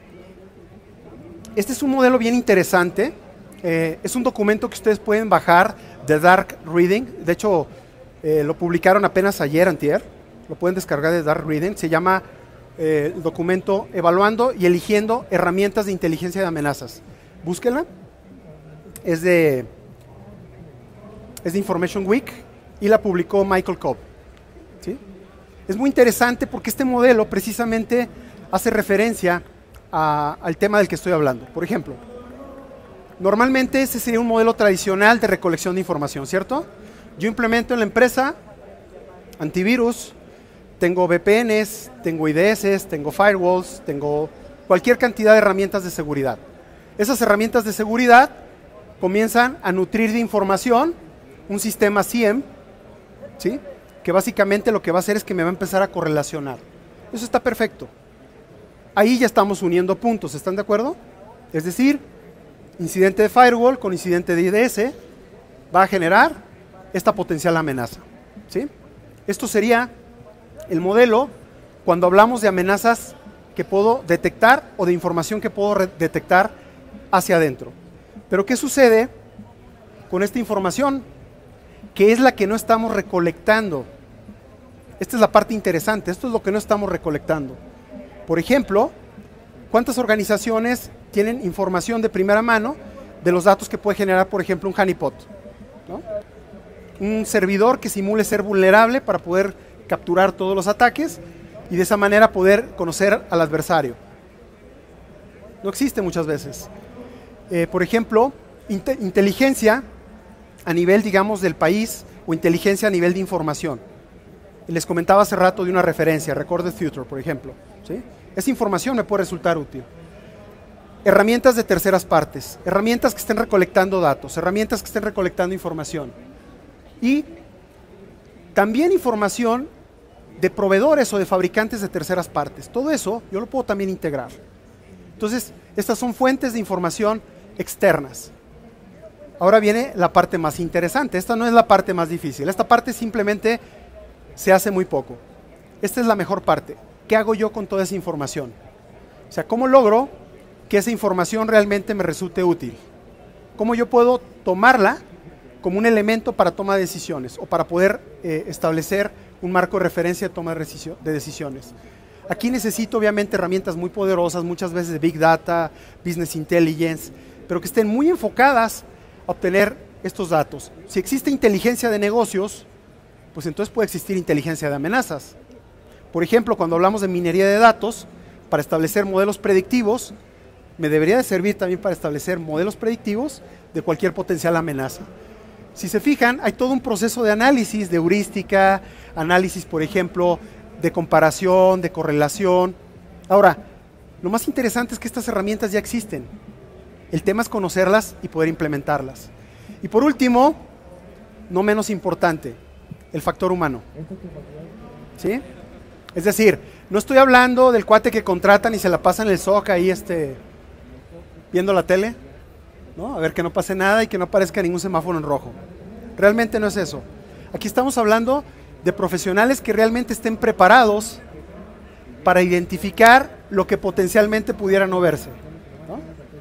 Este es un modelo bien interesante. Eh, es un documento que ustedes pueden bajar de Dark Reading. De hecho, eh, lo publicaron apenas ayer, antier. Lo pueden descargar de Dark Reading. Se llama eh, el documento Evaluando y eligiendo herramientas de inteligencia de amenazas. Búsquenla. Es de, es de Information Week y la publicó Michael Cobb. ¿Sí? Es muy interesante porque este modelo precisamente hace referencia a, al tema del que estoy hablando. Por ejemplo, normalmente ese sería un modelo tradicional de recolección de información, ¿cierto? Yo implemento en la empresa antivirus, tengo V P Ns, tengo I D S, tengo firewalls, tengo cualquier cantidad de herramientas de seguridad. Esas herramientas de seguridad comienzan a nutrir de información un sistema S I E M, ¿sí? Que básicamente lo que va a hacer es que me va a empezar a correlacionar. Eso está perfecto. Ahí ya estamos uniendo puntos, ¿están de acuerdo? Es decir, incidente de firewall con incidente de I D S va a generar esta potencial amenaza, ¿sí? Esto sería el modelo cuando hablamos de amenazas que puedo detectar o de información que puedo detectar hacia adentro. Pero ¿qué sucede con esta información? Que es la que no estamos recolectando. Esta es la parte interesante, esto es lo que no estamos recolectando. Por ejemplo, ¿cuántas organizaciones tienen información de primera mano de los datos que puede generar, por ejemplo, un honeypot? ¿No? Un servidor que simule ser vulnerable para poder capturar todos los ataques y de esa manera poder conocer al adversario. No existe muchas veces. Eh, por ejemplo, inte- inteligencia a nivel, digamos, del país o inteligencia a nivel de información. Y les comentaba hace rato de una referencia, Recorded Future, por ejemplo, ¿sí? Esa información me puede resultar útil. Herramientas de terceras partes, herramientas que estén recolectando datos, herramientas que estén recolectando información. Y también información de proveedores o de fabricantes de terceras partes. Todo eso yo lo puedo también integrar. Entonces, estas son fuentes de información externas. Ahora viene la parte más interesante. Esta no es la parte más difícil. Esta parte simplemente se hace muy poco. Esta es la mejor parte. ¿Qué hago yo con toda esa información? O sea, ¿cómo logro que esa información realmente me resulte útil? ¿Cómo yo puedo tomarla como un elemento para toma de decisiones o para poder eh, establecer un marco de referencia de toma de decisiones? Aquí necesito obviamente herramientas muy poderosas, muchas veces de Big Data, Business Intelligence, pero que estén muy enfocadas a obtener estos datos. Si existe inteligencia de negocios, pues entonces puede existir inteligencia de amenazas. Por ejemplo, cuando hablamos de minería de datos, para establecer modelos predictivos, me debería de servir también para establecer modelos predictivos de cualquier potencial amenaza. Si se fijan, hay todo un proceso de análisis, de heurística, análisis, por ejemplo, de comparación, de correlación. Ahora, lo más interesante es que estas herramientas ya existen. El tema es conocerlas y poder implementarlas. Y por último, no menos importante, el factor humano. ¿Sí? Es decir, no estoy hablando del cuate que contratan y se la pasan en el S O C ahí este, viendo la tele, ¿no? A ver que no pase nada y que no aparezca ningún semáforo en rojo. Realmente no es eso. Aquí estamos hablando de profesionales que realmente estén preparados para identificar lo que potencialmente pudiera no verse, ¿no?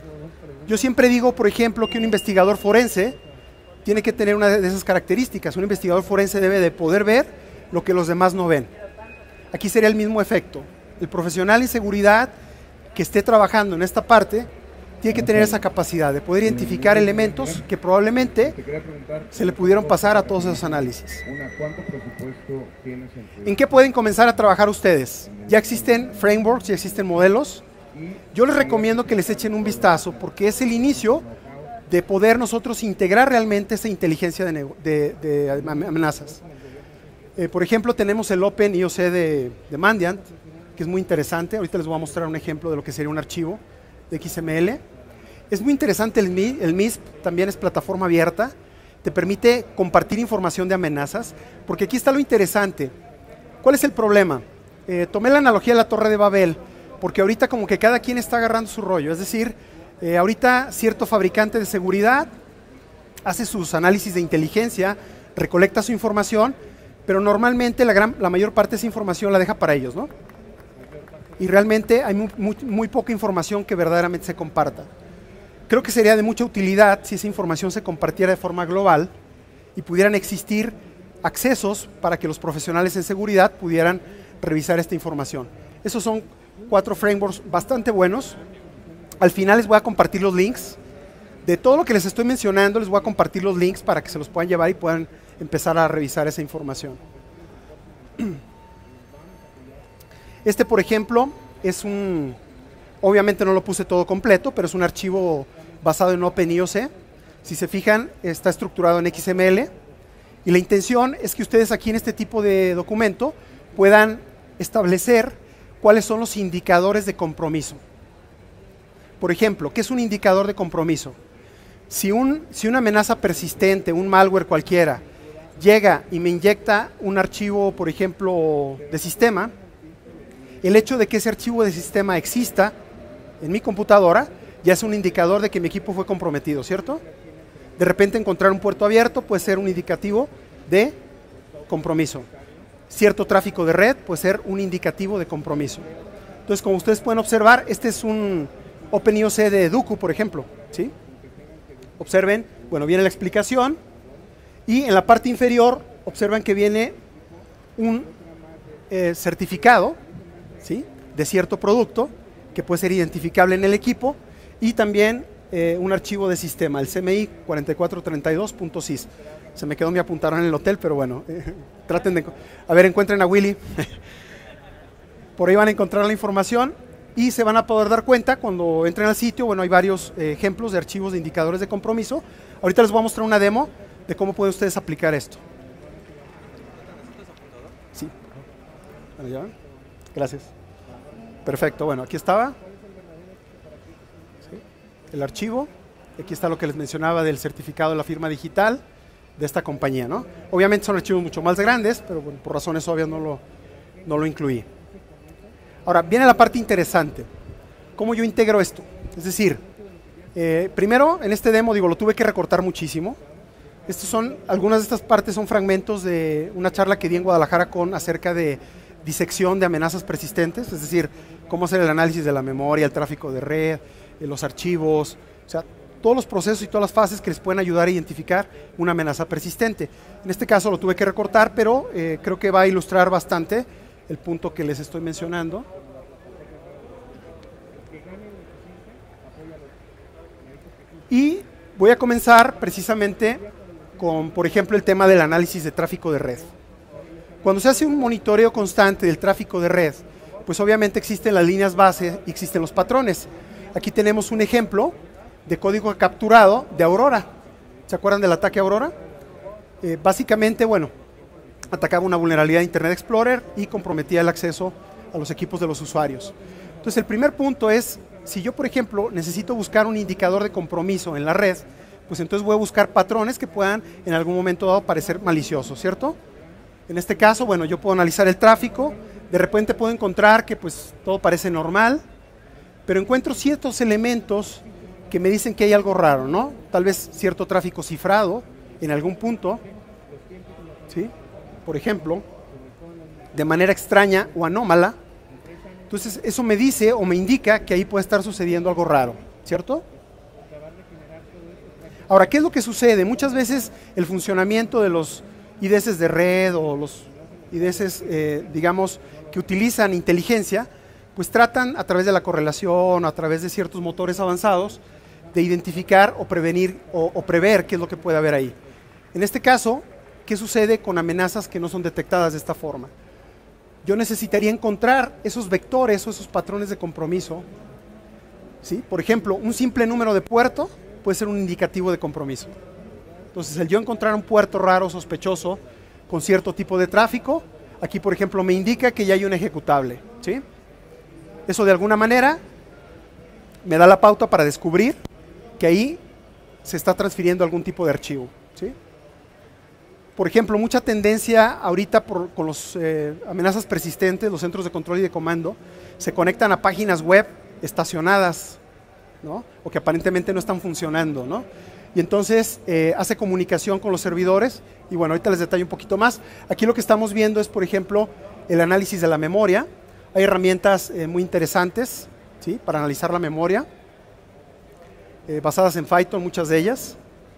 Yo siempre digo, por ejemplo, que un investigador forense tiene que tener una de esas características. Un investigador forense debe de poder ver lo que los demás no ven. Aquí sería el mismo efecto. El profesional en seguridad que esté trabajando en esta parte tiene que tener esa capacidad de poder identificar elementos que probablemente se le pudieron pasar a todos esos análisis.
¿Cuánto presupuesto tienes en tu...
¿En qué pueden comenzar a trabajar ustedes? Ya existen frameworks, ya existen modelos. Yo les recomiendo que les echen un vistazo porque es el inicio de poder nosotros integrar realmente esa inteligencia de, de, de amenazas. Eh, por ejemplo, tenemos el Open I O C de, de Mandiant, que es muy interesante. Ahorita les voy a mostrar un ejemplo de lo que sería un archivo de X M L. Es muy interesante el, el M I S P, también es plataforma abierta, te permite compartir información de amenazas, porque aquí está lo interesante. ¿Cuál es el problema? Eh, tomé la analogía de la Torre de Babel, porque ahorita como que cada quien está agarrando su rollo, es decir, eh, ahorita cierto fabricante de seguridad hace sus análisis de inteligencia, recolecta su información, pero normalmente la, gran, la mayor parte de esa información la deja para ellos, ¿no? Y realmente hay muy, muy, muy poca información que verdaderamente se comparta. Creo que sería de mucha utilidad si esa información se compartiera de forma global y pudieran existir accesos para que los profesionales en seguridad pudieran revisar esta información. Esos son cuatro frameworks bastante buenos. Al final les voy a compartir los links. De todo lo que les estoy mencionando, les voy a compartir los links para que se los puedan llevar y puedan empezar a revisar esa información. Este, por ejemplo, es un... Obviamente no lo puse todo completo, pero es un archivo basado en Open I O C. Si se fijan, está estructurado en X M L. Y la intención es que ustedes aquí en este tipo de documento puedan establecer cuáles son los indicadores de compromiso. Por ejemplo, ¿qué es un indicador de compromiso? Si, un, si una amenaza persistente, un malware cualquiera, llega y me inyecta un archivo, por ejemplo, de sistema, el hecho de que ese archivo de sistema exista en mi computadora ya es un indicador de que mi equipo fue comprometido, ¿cierto? De repente encontrar un puerto abierto puede ser un indicativo de compromiso. Cierto tráfico de red puede ser un indicativo de compromiso. Entonces, como ustedes pueden observar, este es un Open I O C de Eduku, por ejemplo, ¿sí? Observen, bueno, viene la explicación y en la parte inferior observan que viene un eh, certificado, ¿sí?, de cierto producto que puede ser identificable en el equipo y también eh, un archivo de sistema, el C M I cuatro cuatro tres dos punto sys. Se me quedó, me apuntaron en el hotel, pero bueno, eh, traten de... A ver, encuentren a Willy. Por ahí van a encontrar la información y se van a poder dar cuenta cuando entren al sitio. Bueno, hay varios eh, ejemplos de archivos de indicadores de compromiso. Ahorita les voy a mostrar una demo de cómo pueden ustedes aplicar esto. Sí. Bueno, ¿ya? Gracias. Perfecto, bueno, aquí estaba. ¿Sí? El archivo. Aquí está lo que les mencionaba del certificado de la firma digital de esta compañía, ¿no? Obviamente son archivos mucho más grandes, pero bueno, por razones obvias no lo, no lo incluí. Ahora, viene la parte interesante. ¿Cómo yo integro esto? Es decir, eh, primero, en este demo, digo, lo tuve que recortar muchísimo. Estos son, algunas de estas partes son fragmentos de una charla que di en Guadalajara con acerca de disección de amenazas persistentes, es decir, cómo hacer el análisis de la memoria, el tráfico de red, eh, los archivos, o sea, todos los procesos y todas las fases que les pueden ayudar a identificar una amenaza persistente. En este caso lo tuve que recortar, pero eh, creo que va a ilustrar bastante el punto que les estoy mencionando. Y voy a comenzar precisamente con, por ejemplo, el tema del análisis de tráfico de red. Cuando se hace un monitoreo constante del tráfico de red, pues obviamente existen las líneas base y existen los patrones. Aquí tenemos un ejemplo de código capturado de Aurora. ¿Se acuerdan del ataque Aurora? Eh, básicamente, bueno, atacaba una vulnerabilidad de Internet Explorer y comprometía el acceso a los equipos de los usuarios. Entonces, el primer punto es, si yo, por ejemplo, necesito buscar un indicador de compromiso en la red, pues entonces voy a buscar patrones que puedan en algún momento dado parecer maliciosos, ¿cierto? En este caso, bueno, yo puedo analizar el tráfico, de repente puedo encontrar que pues todo parece normal, pero encuentro ciertos elementos que me dicen que hay algo raro, ¿no? Tal vez cierto tráfico cifrado en algún punto, ¿sí? Por ejemplo, de manera extraña o anómala. Entonces eso me dice o me indica que ahí puede estar sucediendo algo raro, ¿cierto? Ahora, ¿qué es lo que sucede? Muchas veces el funcionamiento de los I D S de red o los I D S, eh, digamos, que utilizan inteligencia, pues tratan a través de la correlación, a través de ciertos motores avanzados, de identificar o prevenir o, o prever qué es lo que puede haber ahí. En este caso, ¿qué sucede con amenazas que no son detectadas de esta forma? Yo necesitaría encontrar esos vectores o esos patrones de compromiso, ¿sí? Por ejemplo, un simple número de puerto puede ser un indicativo de compromiso. Entonces, el yo encontrar un puerto raro, sospechoso, con cierto tipo de tráfico, aquí, por ejemplo, me indica que ya hay un ejecutable, ¿sí? Eso, de alguna manera, me da la pauta para descubrir que ahí se está transfiriendo algún tipo de archivo, ¿sí? Por ejemplo, mucha tendencia ahorita por, con las eh, amenazas persistentes, los centros de control y de comando, se conectan a páginas web estacionadas, ¿no? O que aparentemente no están funcionando, ¿no? Y entonces eh, hace comunicación con los servidores, y bueno, ahorita les detallo un poquito más. Aquí lo que estamos viendo es, por ejemplo, el análisis de la memoria. Hay herramientas eh, muy interesantes, ¿sí? Para analizar la memoria, eh, basadas en Python, muchas de ellas.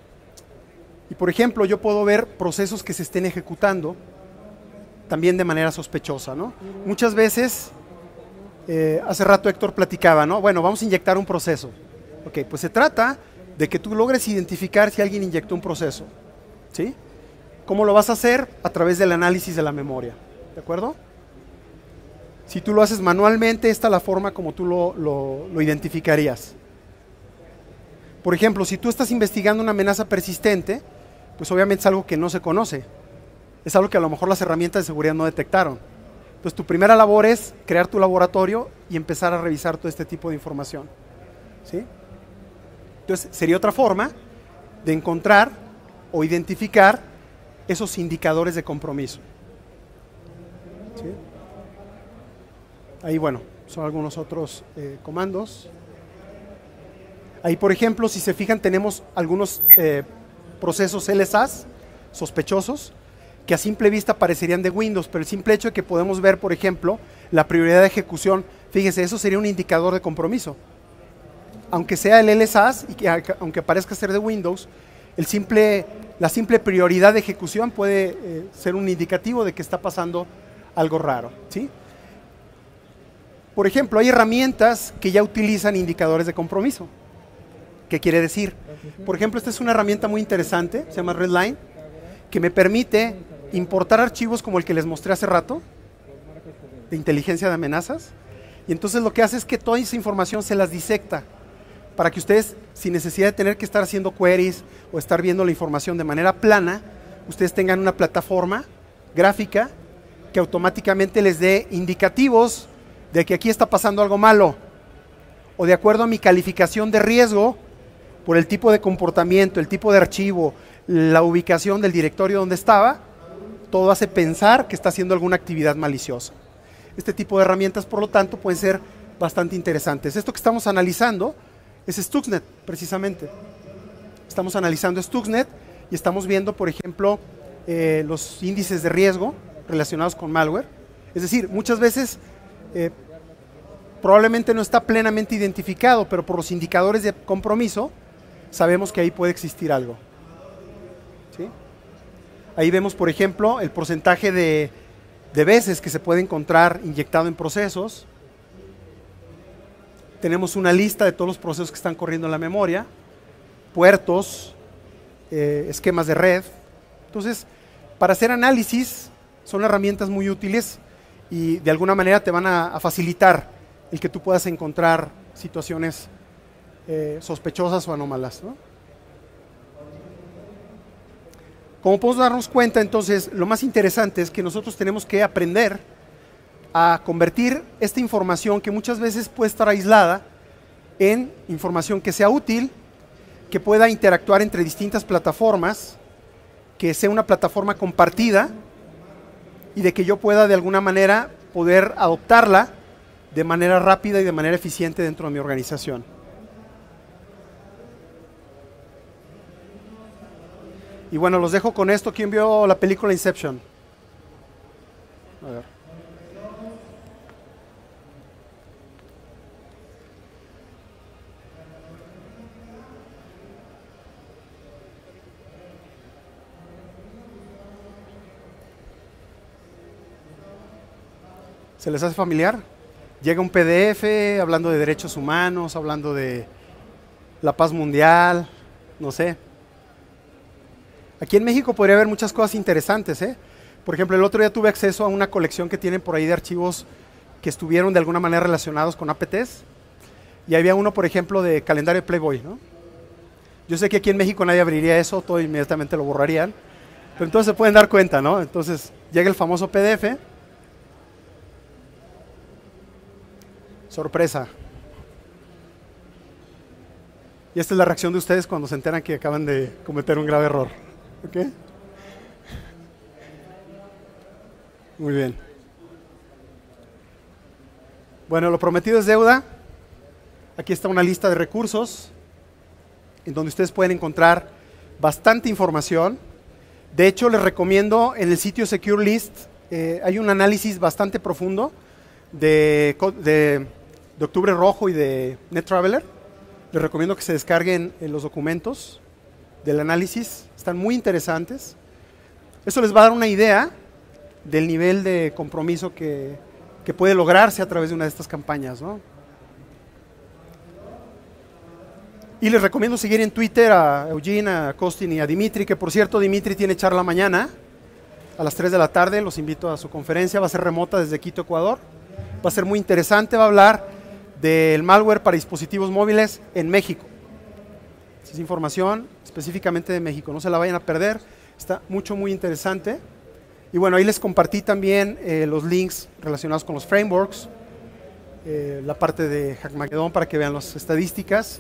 Y por ejemplo, yo puedo ver procesos que se estén ejecutando también de manera sospechosa, ¿no? Muchas veces, eh, hace rato Héctor platicaba, ¿no? Bueno, vamos a inyectar un proceso. Ok, pues se trata de que tú logres identificar si alguien inyectó un proceso, ¿sí? ¿Cómo lo vas a hacer? A través del análisis de la memoria, ¿de acuerdo? Si tú lo haces manualmente, esta es la forma como tú lo, lo, lo identificarías. Por ejemplo, si tú estás investigando una amenaza persistente, pues obviamente es algo que no se conoce. Es algo que a lo mejor las herramientas de seguridad no detectaron. Entonces tu primera labor es crear tu laboratorio y empezar a revisar todo este tipo de información, ¿sí? Entonces sería otra forma de encontrar o identificar esos indicadores de compromiso, ¿sí? Ahí, bueno, son algunos otros eh, comandos. Ahí, por ejemplo, si se fijan, tenemos algunos eh, procesos L S A S sospechosos que a simple vista parecerían de Windows, pero el simple hecho de que podemos ver, por ejemplo, la prioridad de ejecución, fíjense, eso sería un indicador de compromiso. Aunque sea el L S A S y que, aunque parezca ser de Windows, el simple, la simple prioridad de ejecución puede eh, ser un indicativo de que está pasando algo raro, ¿sí? Por ejemplo, hay herramientas que ya utilizan indicadores de compromiso. ¿Qué quiere decir? Por ejemplo, esta es una herramienta muy interesante, se llama Redline, que me permite importar archivos como el que les mostré hace rato, de inteligencia de amenazas, y entonces lo que hace es que toda esa información se las disecta, para que ustedes, sin necesidad de tener que estar haciendo queries o estar viendo la información de manera plana, ustedes tengan una plataforma gráfica que automáticamente les dé indicativos de que aquí está pasando algo malo, o de acuerdo a mi calificación de riesgo, por el tipo de comportamiento, el tipo de archivo, la ubicación del directorio donde estaba, todo hace pensar que está haciendo alguna actividad maliciosa. Este tipo de herramientas, por lo tanto, pueden ser bastante interesantes. Esto que estamos analizando es Stuxnet, precisamente. Estamos analizando Stuxnet y estamos viendo, por ejemplo, eh, los índices de riesgo relacionados con malware. Es decir, muchas veces eh, probablemente no está plenamente identificado, pero por los indicadores de compromiso sabemos que ahí puede existir algo, ¿sí? Ahí vemos, por ejemplo, el porcentaje de, de veces que se puede encontrar inyectado en procesos. Tenemos una lista de todos los procesos que están corriendo en la memoria. puertos, eh, esquemas de red. Entonces, para hacer análisis son herramientas muy útiles y de alguna manera te van a, a facilitar el que tú puedas encontrar situaciones eh, sospechosas o anómalas, ¿no? Como podemos darnos cuenta, entonces, lo más interesante es que nosotros tenemos que aprender a convertir esta información que muchas veces puede estar aislada en información que sea útil, que pueda interactuar entre distintas plataformas, que sea una plataforma compartida y de que yo pueda de alguna manera poder adoptarla de manera rápida y de manera eficiente dentro de mi organización. Y bueno, los dejo con esto. ¿Quién vio la película Inception? A ver. ¿Se les hace familiar? Llega un P D F hablando de derechos humanos, hablando de la paz mundial, no sé. Aquí en México podría haber muchas cosas interesantes, ¿eh? Por ejemplo, el otro día tuve acceso a una colección que tienen por ahí de archivos que estuvieron de alguna manera relacionados con A P Ts. Y había uno, por ejemplo, de calendario de Playboy, ¿no? Yo sé que aquí en México nadie abriría eso, todo inmediatamente lo borrarían. Pero entonces se pueden dar cuenta, ¿no? Entonces llega el famoso P D F. Sorpresa. Y esta es la reacción de ustedes cuando se enteran que acaban de cometer un grave error. ¿Ok? Muy bien. Bueno, lo prometido es deuda. Aquí está una lista de recursos en donde ustedes pueden encontrar bastante información. De hecho, les recomiendo en el sitio SecureList, eh, hay un análisis bastante profundo de, de, de Octubre Rojo y de NetTraveler. Les recomiendo que se descarguen eh, los documentos del análisis, están muy interesantes. Eso les va a dar una idea del nivel de compromiso que, que puede lograrse a través de una de estas campañas, ¿no? Y les recomiendo seguir en Twitter a Eugene, a Costin y a Dimitri, que por cierto Dimitri tiene charla mañana a las tres de la tarde, los invito a su conferencia, va a ser remota desde Quito, Ecuador. Va a ser muy interesante, va a hablar del malware para dispositivos móviles en México. Es información específicamente de México, no se la vayan a perder, está mucho, muy interesante. Y bueno, ahí les compartí también eh, los links relacionados con los frameworks, eh, la parte de Hackmageddon para que vean las estadísticas.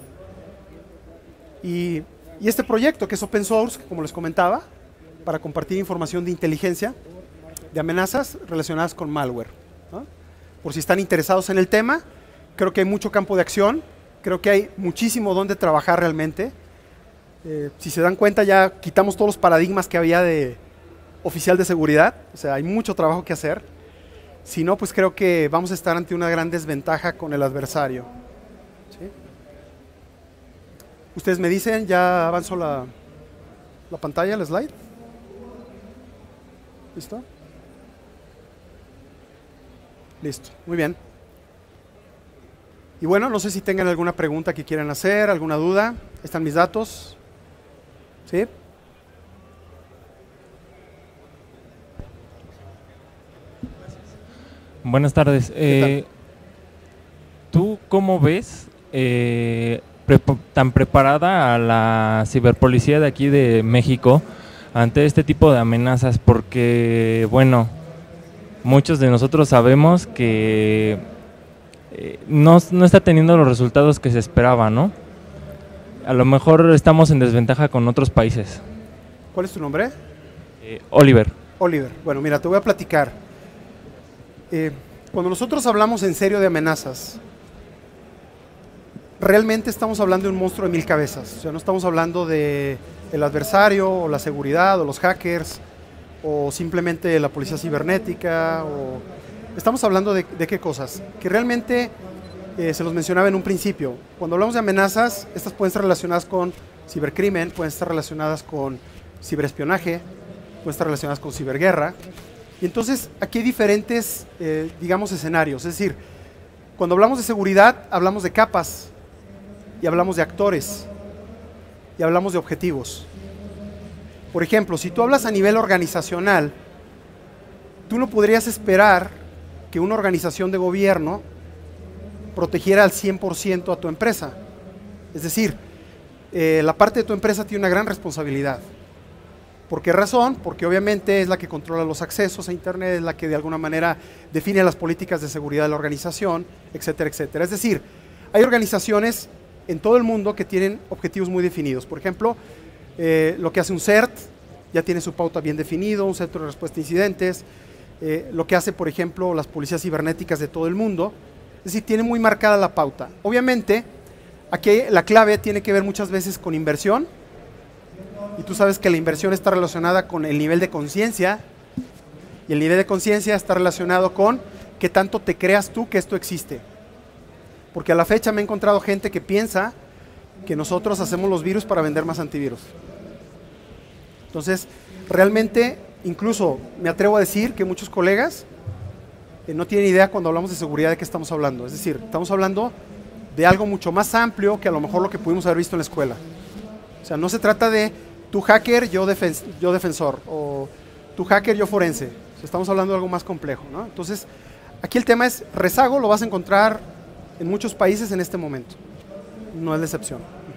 Y, y este proyecto que es open source, como les comentaba, para compartir información de inteligencia, de amenazas relacionadas con malware, ¿no? Por si están interesados en el tema, creo que hay mucho campo de acción, creo que hay muchísimo donde trabajar realmente. Eh, si se dan cuenta, ya quitamos todos los paradigmas que había de oficial de seguridad, o sea, hay mucho trabajo que hacer. Si no, pues creo que vamos a estar ante una gran desventaja con el adversario. ¿Sí? Ustedes me dicen, ya avanzó la, la pantalla, el slide. ¿Listo? Listo, muy bien. Y bueno, no sé si tengan alguna pregunta que quieran hacer, alguna duda. Están mis datos. ¿Sí?
Buenas tardes. Eh, ¿Tú cómo ves eh, pre tan preparada a la ciberpolicía de aquí de México ante este tipo de amenazas? Porque, bueno, muchos de nosotros sabemos que eh, no, no está teniendo los resultados que se esperaba, ¿no? A lo mejor estamos en desventaja con otros países.
¿Cuál es tu nombre?
Eh, Oliver.
Oliver. Bueno, mira, te voy a platicar. Eh, cuando nosotros hablamos en serio de amenazas, realmente estamos hablando de un monstruo de mil cabezas. O sea, no estamos hablando de el adversario, o la seguridad, o los hackers, o simplemente la policía cibernética, o... Estamos hablando de, de qué cosas. Que realmente, eh, se los mencionaba en un principio, cuando hablamos de amenazas, estas pueden estar relacionadas con cibercrimen, pueden estar relacionadas con ciberespionaje, pueden estar relacionadas con ciberguerra. Y entonces, aquí hay diferentes, eh, digamos, escenarios. Es decir, cuando hablamos de seguridad, hablamos de capas y hablamos de actores. Y y hablamos de objetivos. Por ejemplo, si tú hablas a nivel organizacional, tú no podrías esperar que una organización de gobierno protegiera al cien por ciento a tu empresa. Es decir, eh, la parte de tu empresa tiene una gran responsabilidad. ¿Por qué razón? Porque obviamente es la que controla los accesos a Internet, es la que de alguna manera define las políticas de seguridad de la organización, etcétera, etcétera. Es decir, hay organizaciones en todo el mundo que tienen objetivos muy definidos. Por ejemplo, eh, lo que hace un CERT ya tiene su pauta bien definido, un centro de respuesta a incidentes, eh, lo que hace, por ejemplo, las policías cibernéticas de todo el mundo. Es decir, tiene muy marcada la pauta. Obviamente, aquí la clave tiene que ver muchas veces con inversión, y tú sabes que la inversión está relacionada con el nivel de conciencia, y el nivel de conciencia está relacionado con qué tanto te creas tú que esto existe. Porque a la fecha me he encontrado gente que piensa que nosotros hacemos los virus para vender más antivirus. Entonces, realmente, incluso me atrevo a decir que muchos colegas eh, no tienen idea cuando hablamos de seguridad de qué estamos hablando. Es decir, estamos hablando de algo mucho más amplio que a lo mejor lo que pudimos haber visto en la escuela. O sea, no se trata de tú hacker, yo, defen yo defensor, o tú hacker, yo forense. O sea, estamos hablando de algo más complejo, ¿no? Entonces, aquí el tema es rezago, lo vas a encontrar en muchos países en este momento. No es la excepción.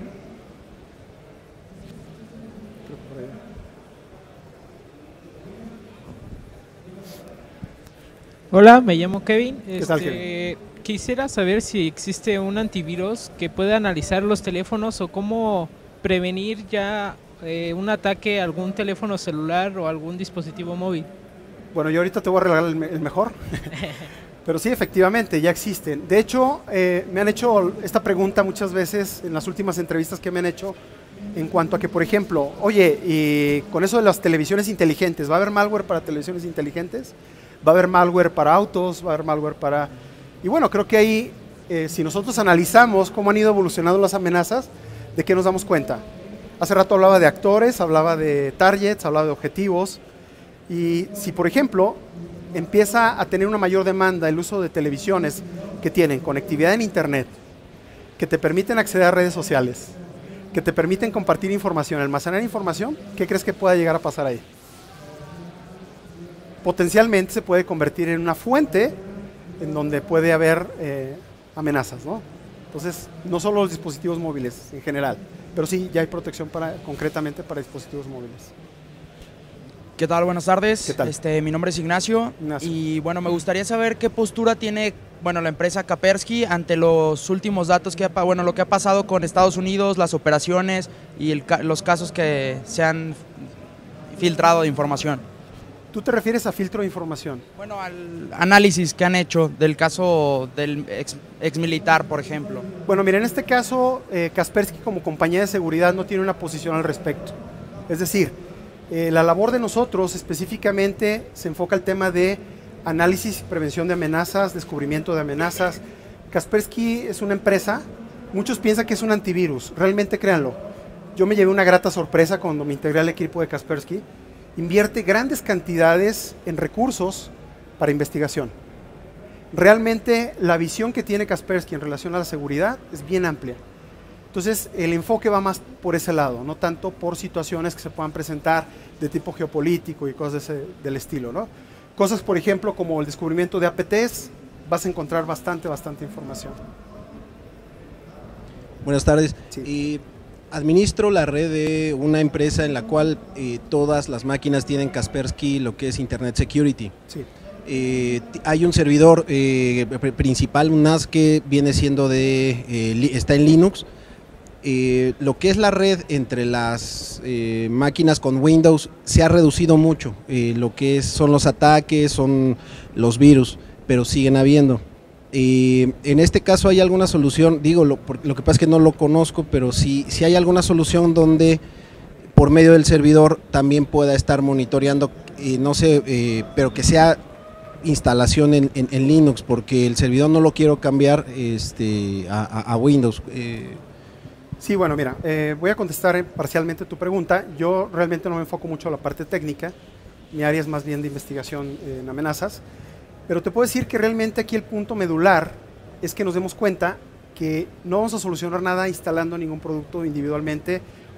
Hola, me llamo Kevin.
¿Qué tal,
Este,
Kevin?
Quisiera saber si existe un antivirus que pueda analizar los teléfonos o cómo prevenir ya eh, un ataque a algún teléfono celular o algún dispositivo móvil.
Bueno, yo ahorita te voy a regalar el, me el mejor. Pero sí, efectivamente, ya existen. De hecho, eh, me han hecho esta pregunta muchas veces en las últimas entrevistas que me han hecho en cuanto a que, por ejemplo, oye, y con eso de las televisiones inteligentes, ¿va a haber malware para televisiones inteligentes? ¿Va a haber malware para autos? ¿Va a haber malware para...? Y bueno, creo que ahí, eh, si nosotros analizamos cómo han ido evolucionando las amenazas, ¿de qué nos damos cuenta? Hace rato hablaba de actores, hablaba de targets, hablaba de objetivos. Y si, por ejemplo, empieza a tener una mayor demanda el uso de televisiones que tienen conectividad en Internet, que te permiten acceder a redes sociales, que te permiten compartir información, almacenar información, ¿qué crees que pueda llegar a pasar ahí? Potencialmente se puede convertir en una fuente en donde puede haber eh, amenazas, ¿no? Entonces, no solo los dispositivos móviles en general, pero sí, ya hay protección para, concretamente para dispositivos móviles.
¿Qué tal? Buenas tardes.
¿Qué tal?
Este, mi nombre es Ignacio,
Ignacio.
Y bueno, me gustaría saber qué postura tiene, bueno, la empresa Kaspersky ante los últimos datos que ha, bueno, lo que ha pasado con Estados Unidos, las operaciones y el, los casos que se han filtrado de información.
¿Tú te refieres a filtro de información?
Bueno, al análisis que han hecho del caso del ex, ex militar, por ejemplo.
Bueno, mira, en este caso, eh, Kaspersky como compañía de seguridad no tiene una posición al respecto. Es decir, eh, la labor de nosotros específicamente se enfoca al tema de análisis y prevención de amenazas, descubrimiento de amenazas. Kaspersky es una empresa, muchos piensan que es un antivirus, realmente créanlo. Yo me llevé una grata sorpresa cuando me integré al equipo de Kaspersky. Invierte grandes cantidades en recursos para investigación. Realmente la visión que tiene Kaspersky en relación a la seguridad es bien amplia. Entonces el enfoque va más por ese lado, no tanto por situaciones que se puedan presentar de tipo geopolítico y cosas de ese, del estilo, ¿no? Cosas, por ejemplo, como el descubrimiento de A P Ts, vas a encontrar bastante, bastante información.
Buenas tardes.
Sí.
Y administro la red de una empresa en la cual eh, todas las máquinas tienen Kaspersky, lo que es Internet Security.
Sí.
Eh, hay un servidor eh, principal, un N A S, que viene siendo de, eh, está en Linux. Eh, lo que es la red entre las eh, máquinas con Windows se ha reducido mucho. Eh, lo que es, son los ataques, son los virus, pero siguen habiendo. Eh, en este caso hay alguna solución, digo, lo, lo que pasa es que no lo conozco, pero si, si hay alguna solución donde por medio del servidor también pueda estar monitoreando, eh, no sé, eh, pero que sea instalación en, en, en Linux, porque el servidor no lo quiero cambiar este, a, a, a Windows. Eh.
Sí, bueno, mira, eh, voy a contestar parcialmente tu pregunta. Yo realmente no me enfoco mucho a la parte técnica, mi área es más bien de investigación en amenazas. Pero te puedo decir que realmente aquí el punto medular es que nos demos cuenta que no vamos a solucionar nada instalando ningún producto individualmente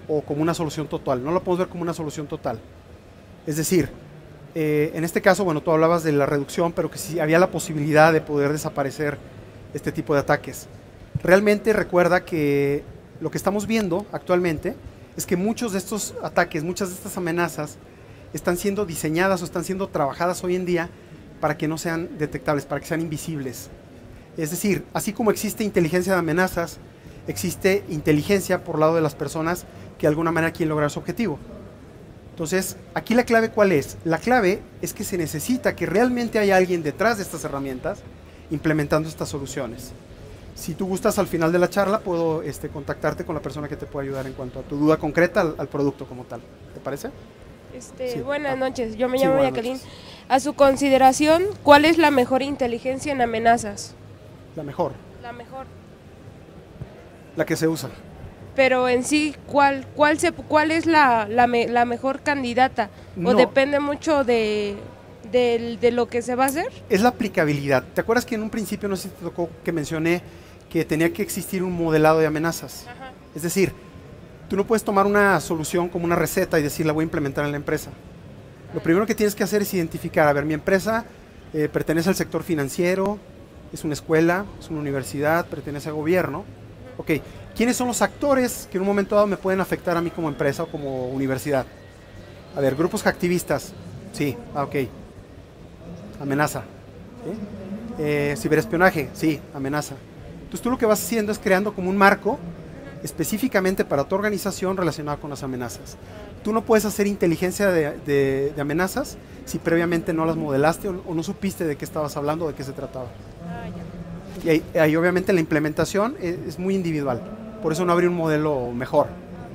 o como una solución total. No lo podemos ver como una solución total. Es decir, eh, en este caso, bueno, tú hablabas de la reducción, pero que sí había la posibilidad de poder desaparecer este tipo de ataques. Realmente recuerda que lo que estamos viendo actualmente es que muchos de estos ataques, muchas de estas amenazas están siendo diseñadas o están siendo trabajadas hoy en día para que no sean detectables, para que sean invisibles. Es decir, así como existe inteligencia de amenazas, existe inteligencia por lado de las personas que de alguna manera quieren lograr su objetivo. Entonces, aquí la clave ¿cuál es? La clave es que se necesita que realmente haya alguien detrás de estas herramientas implementando estas soluciones. Si tú gustas, al final de la charla puedo este, contactarte con la persona que te pueda ayudar en cuanto a tu duda concreta al, al producto como tal. ¿Te parece?
Este,
Sí.
Buenas
Ah.
noches, yo me
Sí,
llamo
buenas
Jacqueline.
noches.
A su consideración, ¿cuál es la mejor inteligencia en amenazas?
La mejor,
La mejor.
la que se usa.
Pero en sí, ¿cuál, cuál, se, cuál es la, la, me- la mejor candidata? ¿O
No.
depende mucho de, del- de lo que se va a hacer?
Es la aplicabilidad. ¿Te acuerdas que en un principio, no sé si te tocó que mencioné que tenía que existir un modelado de amenazas?
Ajá.
Es decir, tú no puedes tomar una solución como una receta y decir la voy a implementar en la empresa. Lo primero que tienes que hacer es identificar, a ver, mi empresa eh, pertenece al sector financiero, es una escuela, es una universidad, pertenece al gobierno. Ok, ¿quiénes son los actores que en un momento dado me pueden afectar a mí como empresa o como universidad? A ver, grupos activistas, sí, ah, ok. Amenaza. ¿Sí? Eh, ciberespionaje, sí, amenaza. Entonces tú lo que vas haciendo es creando como un marco específicamente para tu organización relacionado con las amenazas. Tú no puedes hacer inteligencia de, de- de amenazas si previamente no las modelaste o, o no supiste de qué estabas hablando o de qué se trataba. Y ahí, ahí obviamente la implementación es, es muy individual. Por eso no habría un modelo mejor.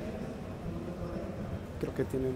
Creo que tienen...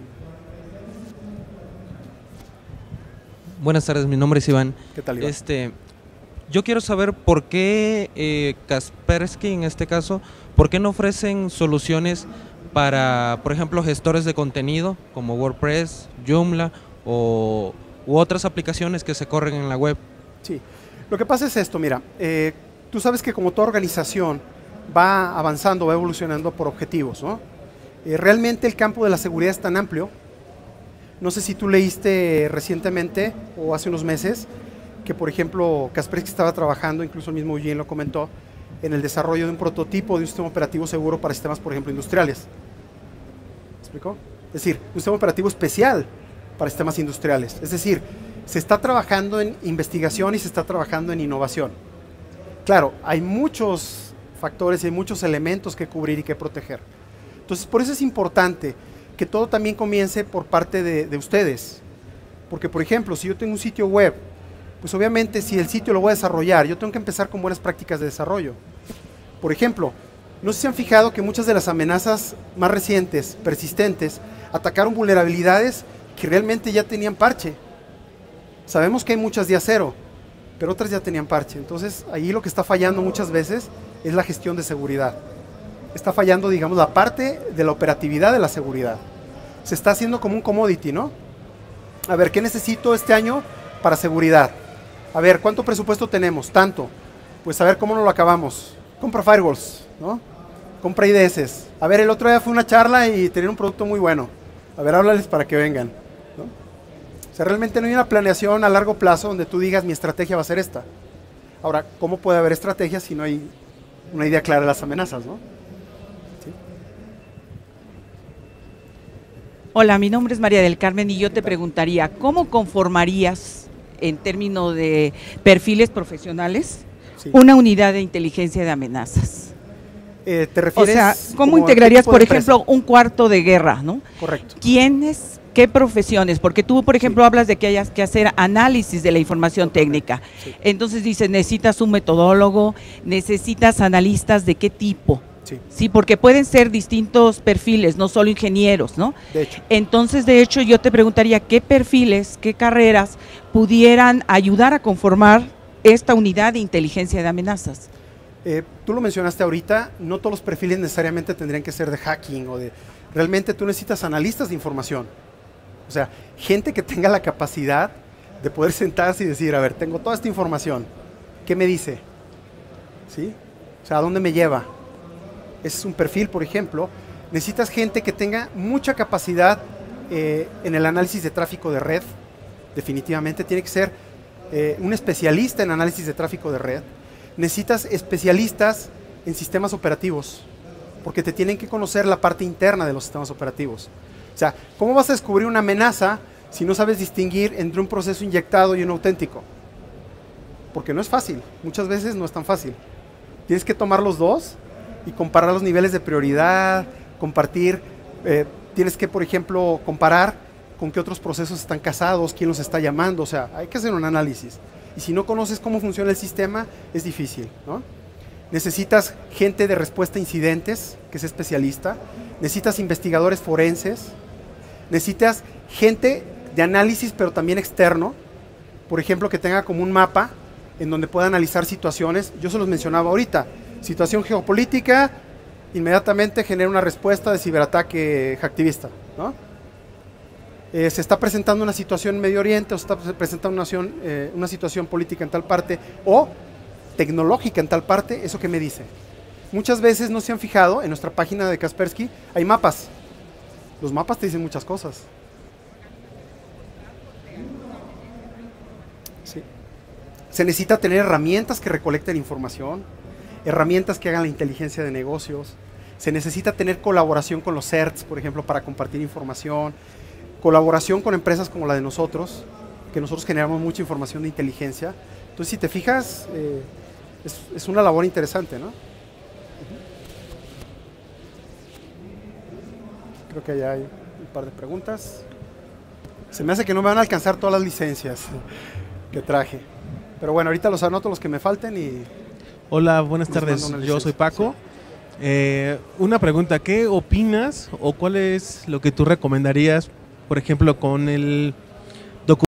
Buenas tardes, mi nombre es Iván.
¿Qué tal, Iván?
Este, yo quiero saber por qué eh, Kaspersky, en este caso, por qué no ofrecen soluciones para, por ejemplo, gestores de contenido como WordPress, Joomla o u otras aplicaciones que se corren en la web.
Sí, lo que pasa es esto, mira, eh, tú sabes que como toda organización va avanzando, va evolucionando por objetivos, ¿no? Eh, realmente el campo de la seguridad es tan amplio. No sé si tú leíste recientemente o hace unos meses que, por ejemplo, Kaspersky estaba trabajando, incluso el mismo Eugene lo comentó, en el desarrollo de un prototipo de un sistema operativo seguro para sistemas, por ejemplo, industriales. ¿Me explicó? Es decir, un sistema operativo especial para sistemas industriales. Es decir, se está trabajando en investigación y se está trabajando en innovación. Claro, hay muchos factores y hay muchos elementos que cubrir y que proteger. Entonces, por eso es importante que todo también comience por parte de, de ustedes. Porque, por ejemplo, si yo tengo un sitio web, pues obviamente si el sitio lo voy a desarrollar, yo tengo que empezar con buenas prácticas de desarrollo. Por ejemplo, no sé si se han fijado que muchas de las amenazas más recientes, persistentes, atacaron vulnerabilidades que realmente ya tenían parche. Sabemos que hay muchas día cero, pero otras ya tenían parche. Entonces, ahí lo que está fallando muchas veces es la gestión de seguridad. Está fallando, digamos, la parte de la operatividad de la seguridad. Se está haciendo como un commodity, ¿no? A ver, ¿qué necesito este año para seguridad? A ver, ¿cuánto presupuesto tenemos? Tanto. Pues a ver cómo nos lo acabamos. Compra firewalls, ¿no? Compra I D S. A ver, el otro día fue una charla y tenían un producto muy bueno. A ver, háblales para que vengan, ¿no? O sea, realmente no hay una planeación a largo plazo donde tú digas mi estrategia va a ser esta. Ahora, ¿cómo puede haber estrategia si no hay una idea clara de las amenazas, ¿no? ¿Sí?
Hola, mi nombre es María del Carmen y yo te preguntaría, ¿cómo conformarías en términos de perfiles profesionales
Sí.
una unidad de inteligencia de amenazas?
Eh, ¿Te
O
refieres
sea, ¿cómo
como a qué
integrarías,
tipo de
por
empresa?
ejemplo, un cuarto de guerra, ¿no?
Correcto.
¿Quiénes, qué profesiones? Porque tú, por ejemplo, hablas de que hayas que hacer análisis de la información técnica. Entonces dices, necesitas un metodólogo, necesitas analistas de qué tipo.
Sí.
Sí, porque pueden ser distintos perfiles, no solo ingenieros, ¿no?
De hecho.
Entonces, de hecho, yo te preguntaría qué perfiles, qué carreras pudieran ayudar a conformar esta unidad de inteligencia de amenazas.
Eh, tú lo mencionaste ahorita, no todos los perfiles necesariamente tendrían que ser de hacking o de... Realmente tú necesitas analistas de información. O sea, gente que tenga la capacidad de poder sentarse y decir, a ver, tengo toda esta información, ¿qué me dice? ¿Sí? O sea, ¿a dónde me lleva? Ese es un perfil, por ejemplo. necesitas gente que tenga mucha capacidad eh, en el análisis de tráfico de red, definitivamente, tiene que ser eh, un especialista en análisis de tráfico de red. Necesitas especialistas en sistemas operativos, porque te tienen que conocer la parte interna de los sistemas operativos. O sea, ¿cómo vas a descubrir una amenaza si no sabes distinguir entre un proceso inyectado y un auténtico? Porque no es fácil, muchas veces no es tan fácil. Tienes que tomar los dos y comparar los niveles de prioridad, compartir, eh, tienes que, por ejemplo, comparar con qué otros procesos están casados, quién los está llamando, o sea, hay que hacer un análisis. Y si no conoces cómo funciona el sistema, es difícil, ¿no? Necesitas gente de respuesta a incidentes, que es especialista, necesitas investigadores forenses, necesitas gente de análisis, pero también externo, por ejemplo, que tenga como un mapa en donde pueda analizar situaciones. Yo se los mencionaba ahorita, situación geopolítica, inmediatamente genera una respuesta de ciberataque hacktivista, ¿no? Eh, se está presentando una situación en Medio Oriente, o se está presentando una, nación, eh, una situación política en tal parte, o tecnológica en tal parte, ¿eso qué me dice? Muchas veces no se han fijado, en nuestra página de Kaspersky hay mapas. Los mapas te dicen muchas cosas. Sí. Se necesita tener herramientas que recolecten información, herramientas que hagan la inteligencia de negocios. Se necesita tener colaboración con los C E R Ts, por ejemplo, para compartir información. Colaboración con empresas como la de nosotros, que nosotros generamos mucha información de inteligencia. Entonces, si te fijas, eh, es, es una labor interesante, ¿no? Creo que ya hay un par de preguntas. Se me hace que no me van a alcanzar todas las licencias que traje. Pero bueno, ahorita los anoto los que me falten y...
Hola, buenas tardes. Yo soy Paco. Sí. Eh, una pregunta, ¿qué opinas o cuál es lo que tú recomendarías, por ejemplo, con el